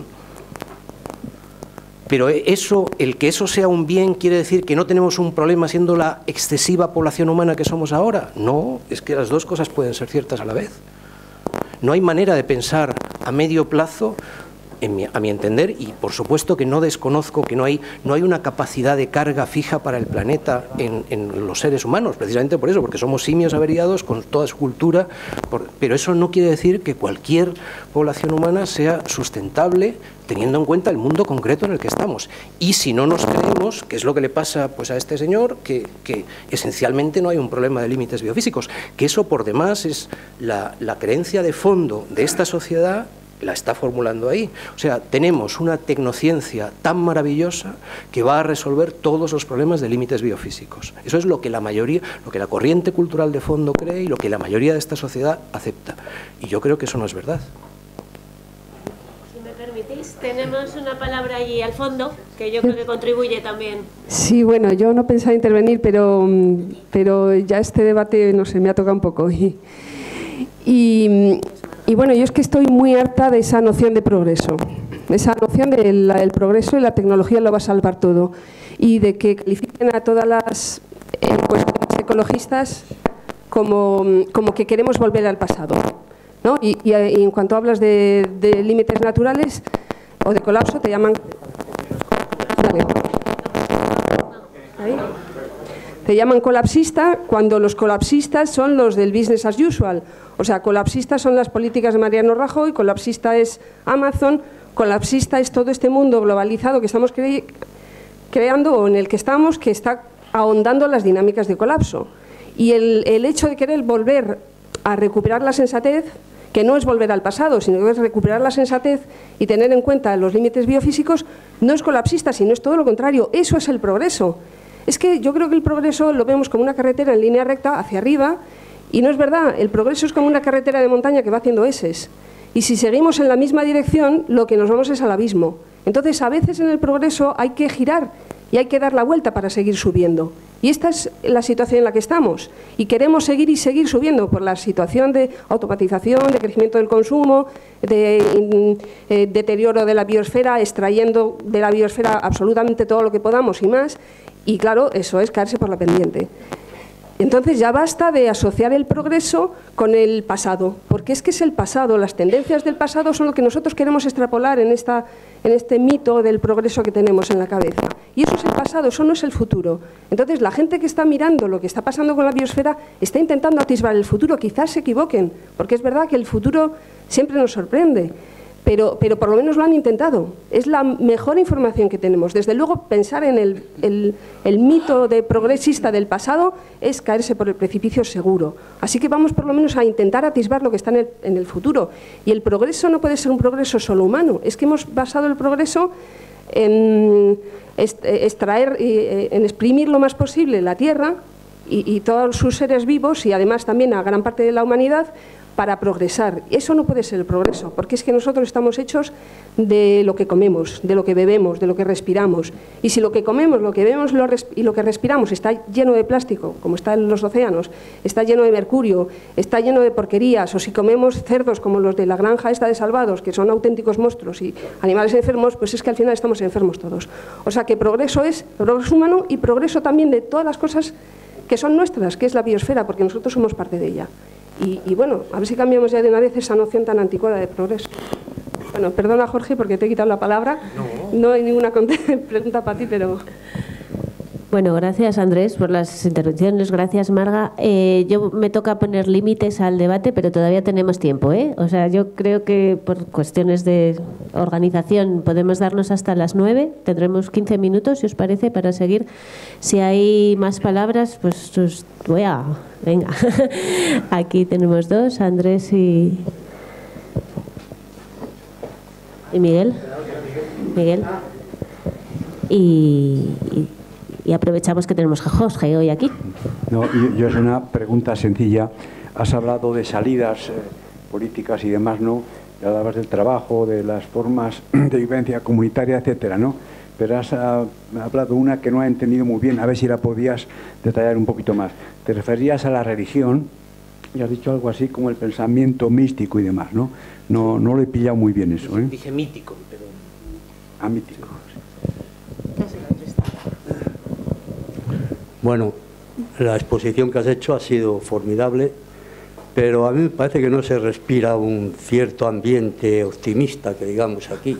Pero eso, el que eso sea un bien, ¿quiere decir que no tenemos un problema siendo la excesiva población humana que somos ahora? No, es que las dos cosas pueden ser ciertas a la vez. No hay manera de pensar a medio plazo, en mi, a mi entender, y por supuesto que no desconozco que no hay, no hay una capacidad de carga fija para el planeta en, en los seres humanos, precisamente por eso, porque somos simios averiados con toda su cultura, por, pero eso no quiere decir que cualquier población humana sea sustentable teniendo en cuenta el mundo concreto en el que estamos. Y si no nos creemos, que es lo que le pasa pues a este señor, que, que esencialmente no hay un problema de límites biofísicos, que eso por demás es la, la creencia de fondo de esta sociedad, la está formulando ahí. O sea, tenemos una tecnociencia tan maravillosa que va a resolver todos los problemas de límites biofísicos. Eso es lo que la mayoría, lo que la corriente cultural de fondo cree y lo que la mayoría de esta sociedad acepta. Y yo creo que eso no es verdad. Si me permitís, tenemos una palabra allí al fondo que yo creo que contribuye también. Sí, bueno, yo no pensaba intervenir, pero, pero ya este debate, no sé, me ha tocado un poco. Y, y Y bueno, yo es que estoy muy harta de esa noción de progreso, esa noción del de progreso y la tecnología lo va a salvar todo, y de que califiquen a todas las eh, cuestiones ecologistas como, como que queremos volver al pasado, ¿no? Y, y, y en cuanto hablas de, de límites naturales o de colapso, te llaman... Vale. ¿Ahí? Te llaman colapsista cuando los colapsistas son los del business as usual. O sea, colapsistas son las políticas de Mariano Rajoy, colapsista es Amazon, colapsista es todo este mundo globalizado que estamos cre creando o en el que estamos, que está ahondando las dinámicas de colapso. Y el, el hecho de querer volver a recuperar la sensatez, que no es volver al pasado, sino que es recuperar la sensatez y tener en cuenta los límites biofísicos, no es colapsista, sino es todo lo contrario. Eso es el progreso. Es que yo creo que el progreso lo vemos como una carretera en línea recta hacia arriba, y no es verdad. El progreso es como una carretera de montaña que va haciendo eses. Y si seguimos en la misma dirección, lo que nos vamos es al abismo. Entonces, a veces en el progreso hay que girar y hay que dar la vuelta para seguir subiendo. Y esta es la situación en la que estamos. Y queremos seguir y seguir subiendo por la situación de automatización, de crecimiento del consumo, de eh, deterioro de la biosfera, extrayendo de la biosfera absolutamente todo lo que podamos y más. Y claro, eso es caerse por la pendiente. Entonces ya basta de asociar el progreso con el pasado, porque es que es el pasado, las tendencias del pasado son lo que nosotros queremos extrapolar en, esta, en este mito del progreso que tenemos en la cabeza. Y eso es el pasado, eso no es el futuro. Entonces la gente que está mirando lo que está pasando con la biosfera está intentando atisbar el futuro, quizás se equivoquen, porque es verdad que el futuro siempre nos sorprende. Pero, pero por lo menos lo han intentado. Es la mejor información que tenemos. Desde luego, pensar en el, el, el mito de progresista del pasado es caerse por el precipicio seguro. Así que vamos por lo menos a intentar atisbar lo que está en el, en el futuro. Y el progreso no puede ser un progreso solo humano. Es que hemos basado el progreso en extraer, en exprimir lo más posible la Tierra y, y todos sus seres vivos, y además también a gran parte de la humanidad, para progresar. Eso no puede ser el progreso, porque es que nosotros estamos hechos de lo que comemos, de lo que bebemos, de lo que respiramos. Y si lo que comemos, lo que bebemos lo y lo que respiramos está lleno de plástico, como está en los océanos, está lleno de mercurio, está lleno de porquerías, o si comemos cerdos como los de la granja esta de Salvados, que son auténticos monstruos y animales enfermos, pues es que al final estamos enfermos todos. O sea que progreso es progreso humano y progreso también de todas las cosas que son nuestras, que es la biosfera, porque nosotros somos parte de ella. Y, y bueno, a ver si cambiamos ya de una vez esa noción tan anticuada de progreso. Bueno, perdona Jorge porque te he quitado la palabra. No, no hay ninguna pregunta para ti, pero... Bueno, gracias Andrés por las intervenciones, gracias Marga. Eh, yo me toca poner límites al debate, pero todavía tenemos tiempo, ¿eh? O sea, yo creo que por cuestiones de organización podemos darnos hasta las nueve, tendremos quince minutos, si os parece, para seguir. Si hay más palabras, pues, pues voy a... Venga, aquí tenemos dos, Andrés y, y Miguel. Miguel. Y... y Y aprovechamos que tenemos a Jorge hoy aquí. No, yo, yo es una pregunta sencilla. Has hablado de salidas eh, políticas y demás, ¿no? Ya hablabas del trabajo, de las formas de vivencia comunitaria, etcétera, ¿no? pero has ah, hablado una que no he entendido muy bien, a ver si la podías detallar un poquito más. Te referías a la religión y has dicho algo así como el pensamiento místico y demás, ¿no? No, no lo he pillado muy bien eso, ¿eh? Dije mítico, pero... Ah, mítico. Bueno, la exposición que has hecho ha sido formidable, pero a mí me parece que no se respira un cierto ambiente optimista, que digamos aquí.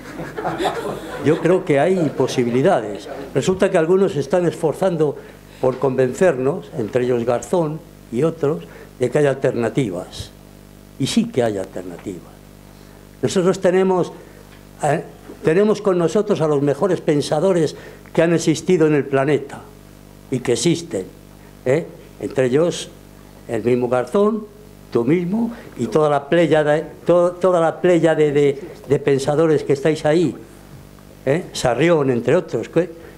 Yo creo que hay posibilidades. Resulta que algunos se están esforzando por convencernos, entre ellos Garzón y otros, de que hay alternativas. Y sí que hay alternativas. Nosotros tenemos, eh, tenemos con nosotros a los mejores pensadores que han existido en el planeta y que existen, ¿eh? Entre ellos el mismo Garzón, tú mismo y toda la playa de, to, toda la playa de, de, de pensadores que estáis ahí, ¿eh? Sarrión, entre otros,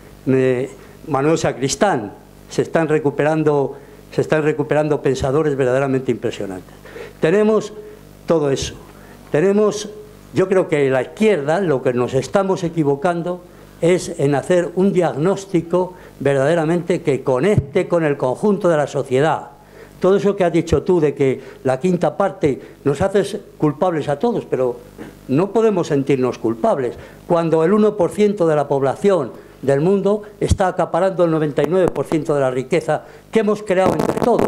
eh, Manuel Sacristán. Se están recuperando, se están recuperando pensadores verdaderamente impresionantes. Tenemos todo eso. Tenemos, yo creo que la izquierda, lo que nos estamos equivocando es en hacer un diagnóstico verdaderamente que conecte con el conjunto de la sociedad. Todo eso que has dicho tú de que la quinta parte nos hace culpables a todos, pero no podemos sentirnos culpables cuando el uno por ciento de la población del mundo está acaparando el noventa y nueve por ciento de la riqueza que hemos creado entre todos.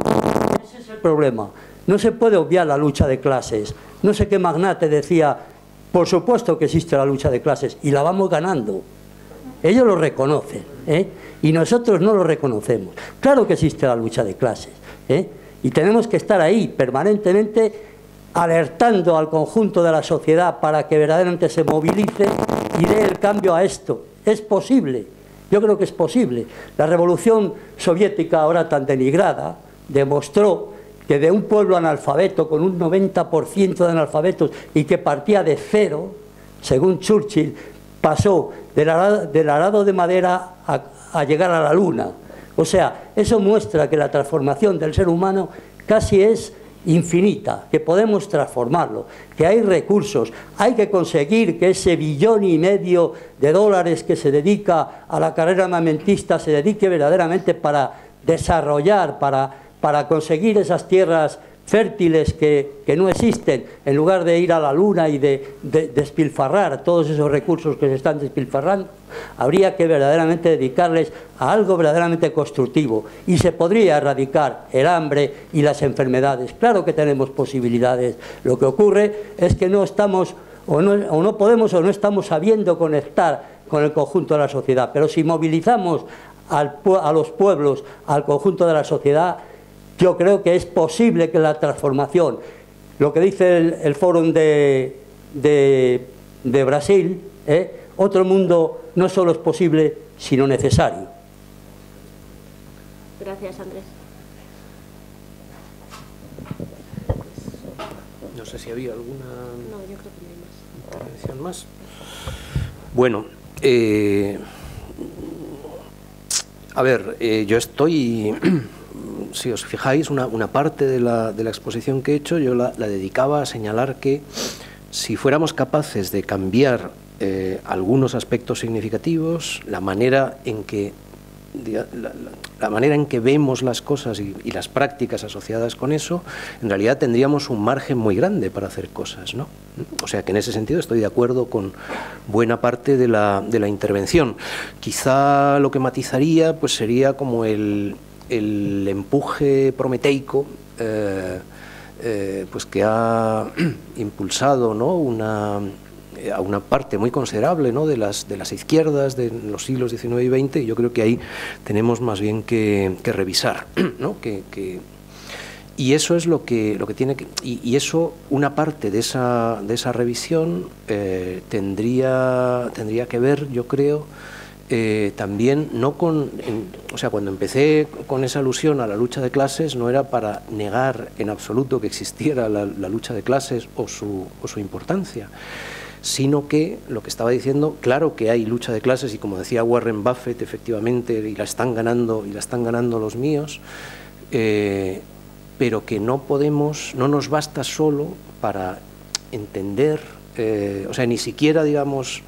Ese es el problema. No se puede obviar la lucha de clases. No sé qué magnate decía, por supuesto que existe la lucha de clases y la vamos ganando. Ellos lo reconocen, ¿eh? Y nosotros no lo reconocemos. Claro que existe la lucha de clases, ¿eh? Y tenemos que estar ahí permanentemente alertando al conjunto de la sociedad para que verdaderamente se movilice y dé el cambio a esto. Es posible, yo creo que es posible. La revolución soviética, ahora tan denigrada, demostró que de un pueblo analfabeto, con un noventa por ciento de analfabetos y que partía de cero, según Churchill, pasó del arado, del arado de madera a, a llegar a la luna. O sea, eso muestra que la transformación del ser humano casi es infinita, que podemos transformarlo, que hay recursos, hay que conseguir que ese billón y medio de dólares que se dedica a la carrera armamentista se dedique verdaderamente para desarrollar, para, para conseguir esas tierras fértiles que, que no existen, en lugar de ir a la luna y de, de, de despilfarrar todos esos recursos que se están despilfarrando. Habría que verdaderamente dedicarles a algo verdaderamente constructivo y se podría erradicar el hambre y las enfermedades. Claro que tenemos posibilidades. Lo que ocurre es que no estamos o no, o no podemos o no estamos sabiendo conectar con el conjunto de la sociedad. Pero si movilizamos al, a los pueblos, al conjunto de la sociedad, yo creo que es posible que la transformación, lo que dice el, el Fórum de, de, de Brasil, ¿eh? Otro mundo no solo es posible, sino necesario. Gracias, Andrés. No sé si había alguna No, yo creo que no hay más. intervención más. Bueno, eh, a ver, eh, yo estoy... Si os fijáis, una, una parte de la, de la exposición que he hecho yo la, la dedicaba a señalar que si fuéramos capaces de cambiar eh, algunos aspectos significativos, la manera en que la, la, la manera en que vemos las cosas y, y las prácticas asociadas con eso, en realidad tendríamos un margen muy grande para hacer cosas, ¿no? O sea que en ese sentido estoy de acuerdo con buena parte de la, de la intervención. Quizá lo que matizaría pues sería como el el empuje prometeico eh, eh, pues que ha impulsado, ¿no? una, a una parte muy considerable, ¿no? de, las, de las izquierdas de los siglos diecinueve y veinte, y yo creo que ahí tenemos más bien que, que revisar, ¿no? que, que, y eso es lo que, lo que tiene que, y, y eso, una parte de esa, de esa revisión eh, tendría, tendría que ver, yo creo, Eh, también no con, en, o sea, cuando empecé con esa alusión a la lucha de clases no era para negar en absoluto que existiera la, la lucha de clases o su, o su importancia, sino que lo que estaba diciendo, claro que hay lucha de clases y como decía Warren Buffett, efectivamente, y la están ganando y la están ganando los míos, eh, pero que no podemos, no nos basta solo para entender, eh, o sea, ni siquiera, digamos,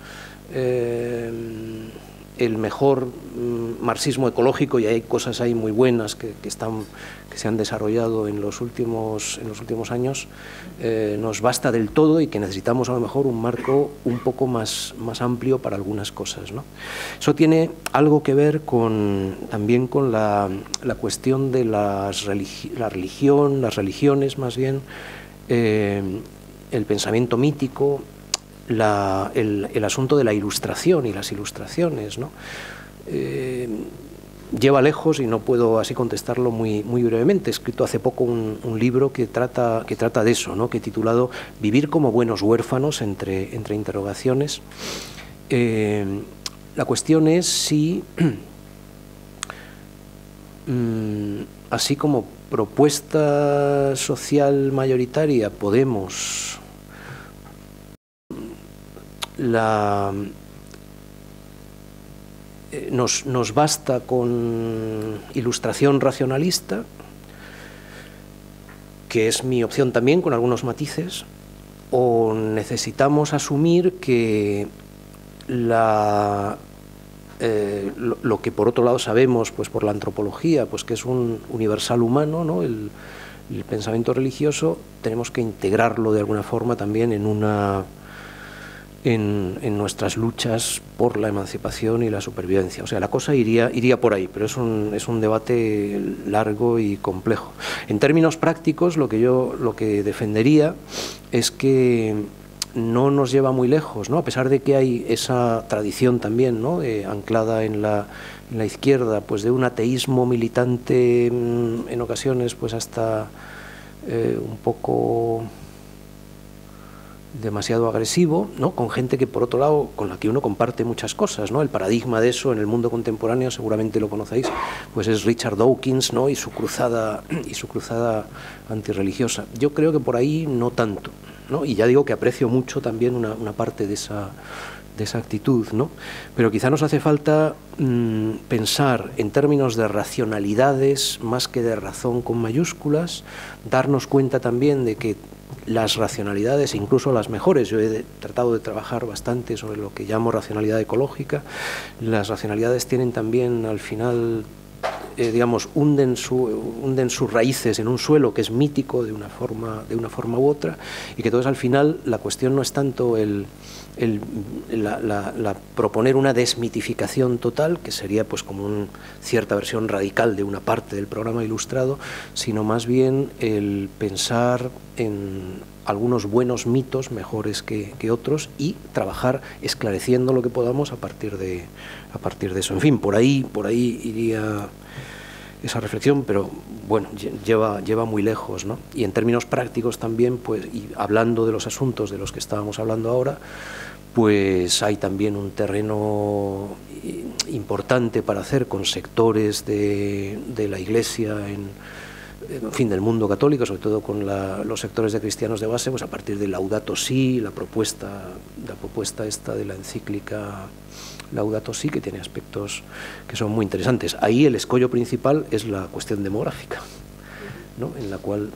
eh, el mejor mm, marxismo ecológico, y hay cosas ahí muy buenas que, que, están, que se han desarrollado en los últimos, en los últimos años, eh, nos basta del todo y que necesitamos a lo mejor un marco un poco más, más amplio para algunas cosas, ¿no? Eso tiene algo que ver con, también con la, la cuestión de las religi la religión, las religiones más bien, eh, el pensamiento mítico, La, el, el asunto de la ilustración y las ilustraciones, ¿no? Eh, lleva lejos y no puedo así contestarlo muy, muy brevemente. He escrito hace poco un, un libro que trata, que trata de eso, ¿no? Que he titulado Vivir como buenos huérfanos, entre, entre interrogaciones. Eh, la cuestión es si, mm, así como propuesta social mayoritaria, podemos... La, eh, nos, nos basta con ilustración racionalista, que es mi opción también, con algunos matices, o necesitamos asumir que la, eh, lo, lo que por otro lado sabemos pues por la antropología, pues que es un universal humano, ¿no? el, el pensamiento religioso, tenemos que integrarlo de alguna forma también en una... En, en nuestras luchas por la emancipación y la supervivencia. O sea, la cosa iría, iría por ahí, pero es un, es un debate largo y complejo. En términos prácticos, lo que yo lo que defendería es que no nos lleva muy lejos, ¿no? A pesar de que hay esa tradición también, ¿no? Eh, anclada en la, en la izquierda, pues de un ateísmo militante, en ocasiones pues hasta eh, un poco... demasiado agresivo, ¿no? Con gente que por otro lado con la que uno comparte muchas cosas, ¿no? El paradigma de eso en el mundo contemporáneo, seguramente lo conocéis, pues es Richard Dawkins, ¿no? Y su cruzada y su cruzada antirreligiosa. Yo creo que por ahí no tanto, ¿no? Y ya digo que aprecio mucho también una, una parte de esa de esa actitud, ¿no? Pero quizá nos hace falta mmm, pensar en términos de racionalidades más que de razón con mayúsculas, darnos cuenta también de que las racionalidades, incluso las mejores, yo he tratado de trabajar bastante sobre lo que llamo racionalidad ecológica, las racionalidades tienen también al final, eh, digamos, hunden, su, hunden sus raíces en un suelo que es mítico de una forma, de una forma u otra, y que entonces al final la cuestión no es tanto el... El, la, la, la proponer una desmitificación total, que sería pues como una cierta versión radical de una parte del programa ilustrado, sino más bien el pensar en algunos buenos mitos mejores que, que otros y trabajar esclareciendo lo que podamos a partir de a partir de eso. En fin, por ahí por ahí iría esa reflexión, pero bueno, lleva, lleva muy lejos, ¿no? Y en términos prácticos también, pues, y hablando de los asuntos de los que estábamos hablando ahora, pues hay también un terreno importante para hacer con sectores de, de la Iglesia, en, en fin, del mundo católico, sobre todo con la, los sectores de cristianos de base, pues a partir de Laudato Si, la propuesta, la propuesta esta de la encíclica Laudato Si, que tiene aspectos que son muy interesantes. Ahí el escollo principal es la cuestión demográfica, ¿no? En la cual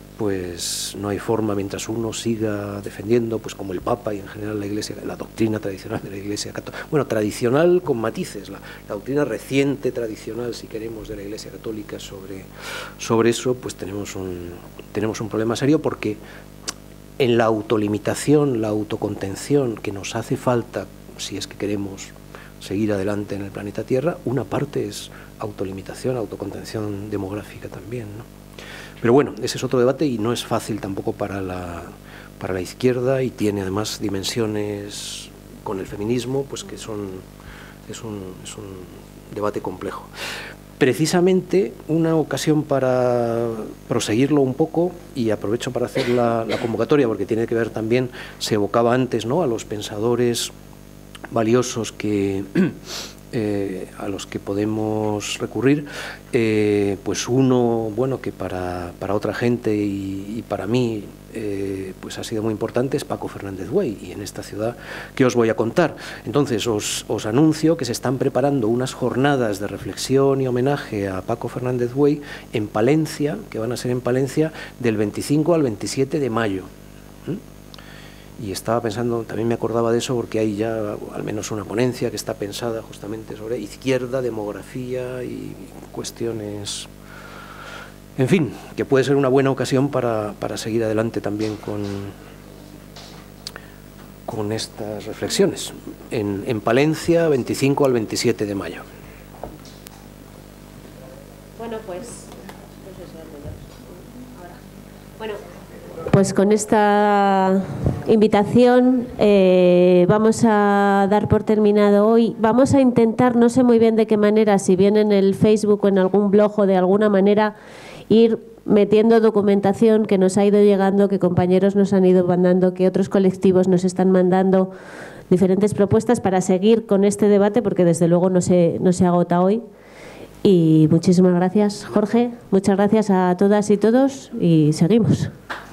pues no hay forma, mientras uno siga defendiendo, pues como el Papa y en general la Iglesia, la doctrina tradicional de la Iglesia Católica, bueno, tradicional con matices, la, la doctrina reciente, tradicional, si queremos, de la Iglesia Católica sobre, sobre eso, pues tenemos un, tenemos un problema serio, porque en la autolimitación, la autocontención que nos hace falta, si es que queremos seguir adelante en el planeta Tierra, una parte es autolimitación, autocontención demográfica también, ¿no? Pero bueno, ese es otro debate y no es fácil tampoco para la, para la izquierda, y tiene además dimensiones con el feminismo, pues que son, es un, es un debate complejo. Precisamente una ocasión para proseguirlo un poco, y aprovecho para hacer la, la convocatoria, porque tiene que ver también, se evocaba antes, ¿no?, a los pensadores valiosos que... Eh, a los que podemos recurrir, eh, pues uno, bueno, que para, para otra gente y, y para mí eh, pues ha sido muy importante, es Paco Fernández Buey, y en esta ciudad que os voy a contar. Entonces os, os anuncio que se están preparando unas jornadas de reflexión y homenaje a Paco Fernández Buey en Palencia, que van a ser en Palencia del veinticinco al veintisiete de mayo. ¿Mm? Y estaba pensando, también me acordaba de eso porque hay ya al menos una ponencia que está pensada justamente sobre izquierda, demografía y cuestiones, en fin, que puede ser una buena ocasión para, para seguir adelante también con, con estas reflexiones. En, en Palencia, veinticinco al veintisiete de mayo. Bueno, pues... Bueno, pues con esta invitación eh, vamos a dar por terminado hoy. Vamos a intentar, no sé muy bien de qué manera, si bien en el Facebook o en algún blog o de alguna manera, ir metiendo documentación que nos ha ido llegando, que compañeros nos han ido mandando, que otros colectivos nos están mandando diferentes propuestas para seguir con este debate, porque desde luego no se, no se agota hoy. Y muchísimas gracias, Jorge. Muchas gracias a todas y todos y seguimos.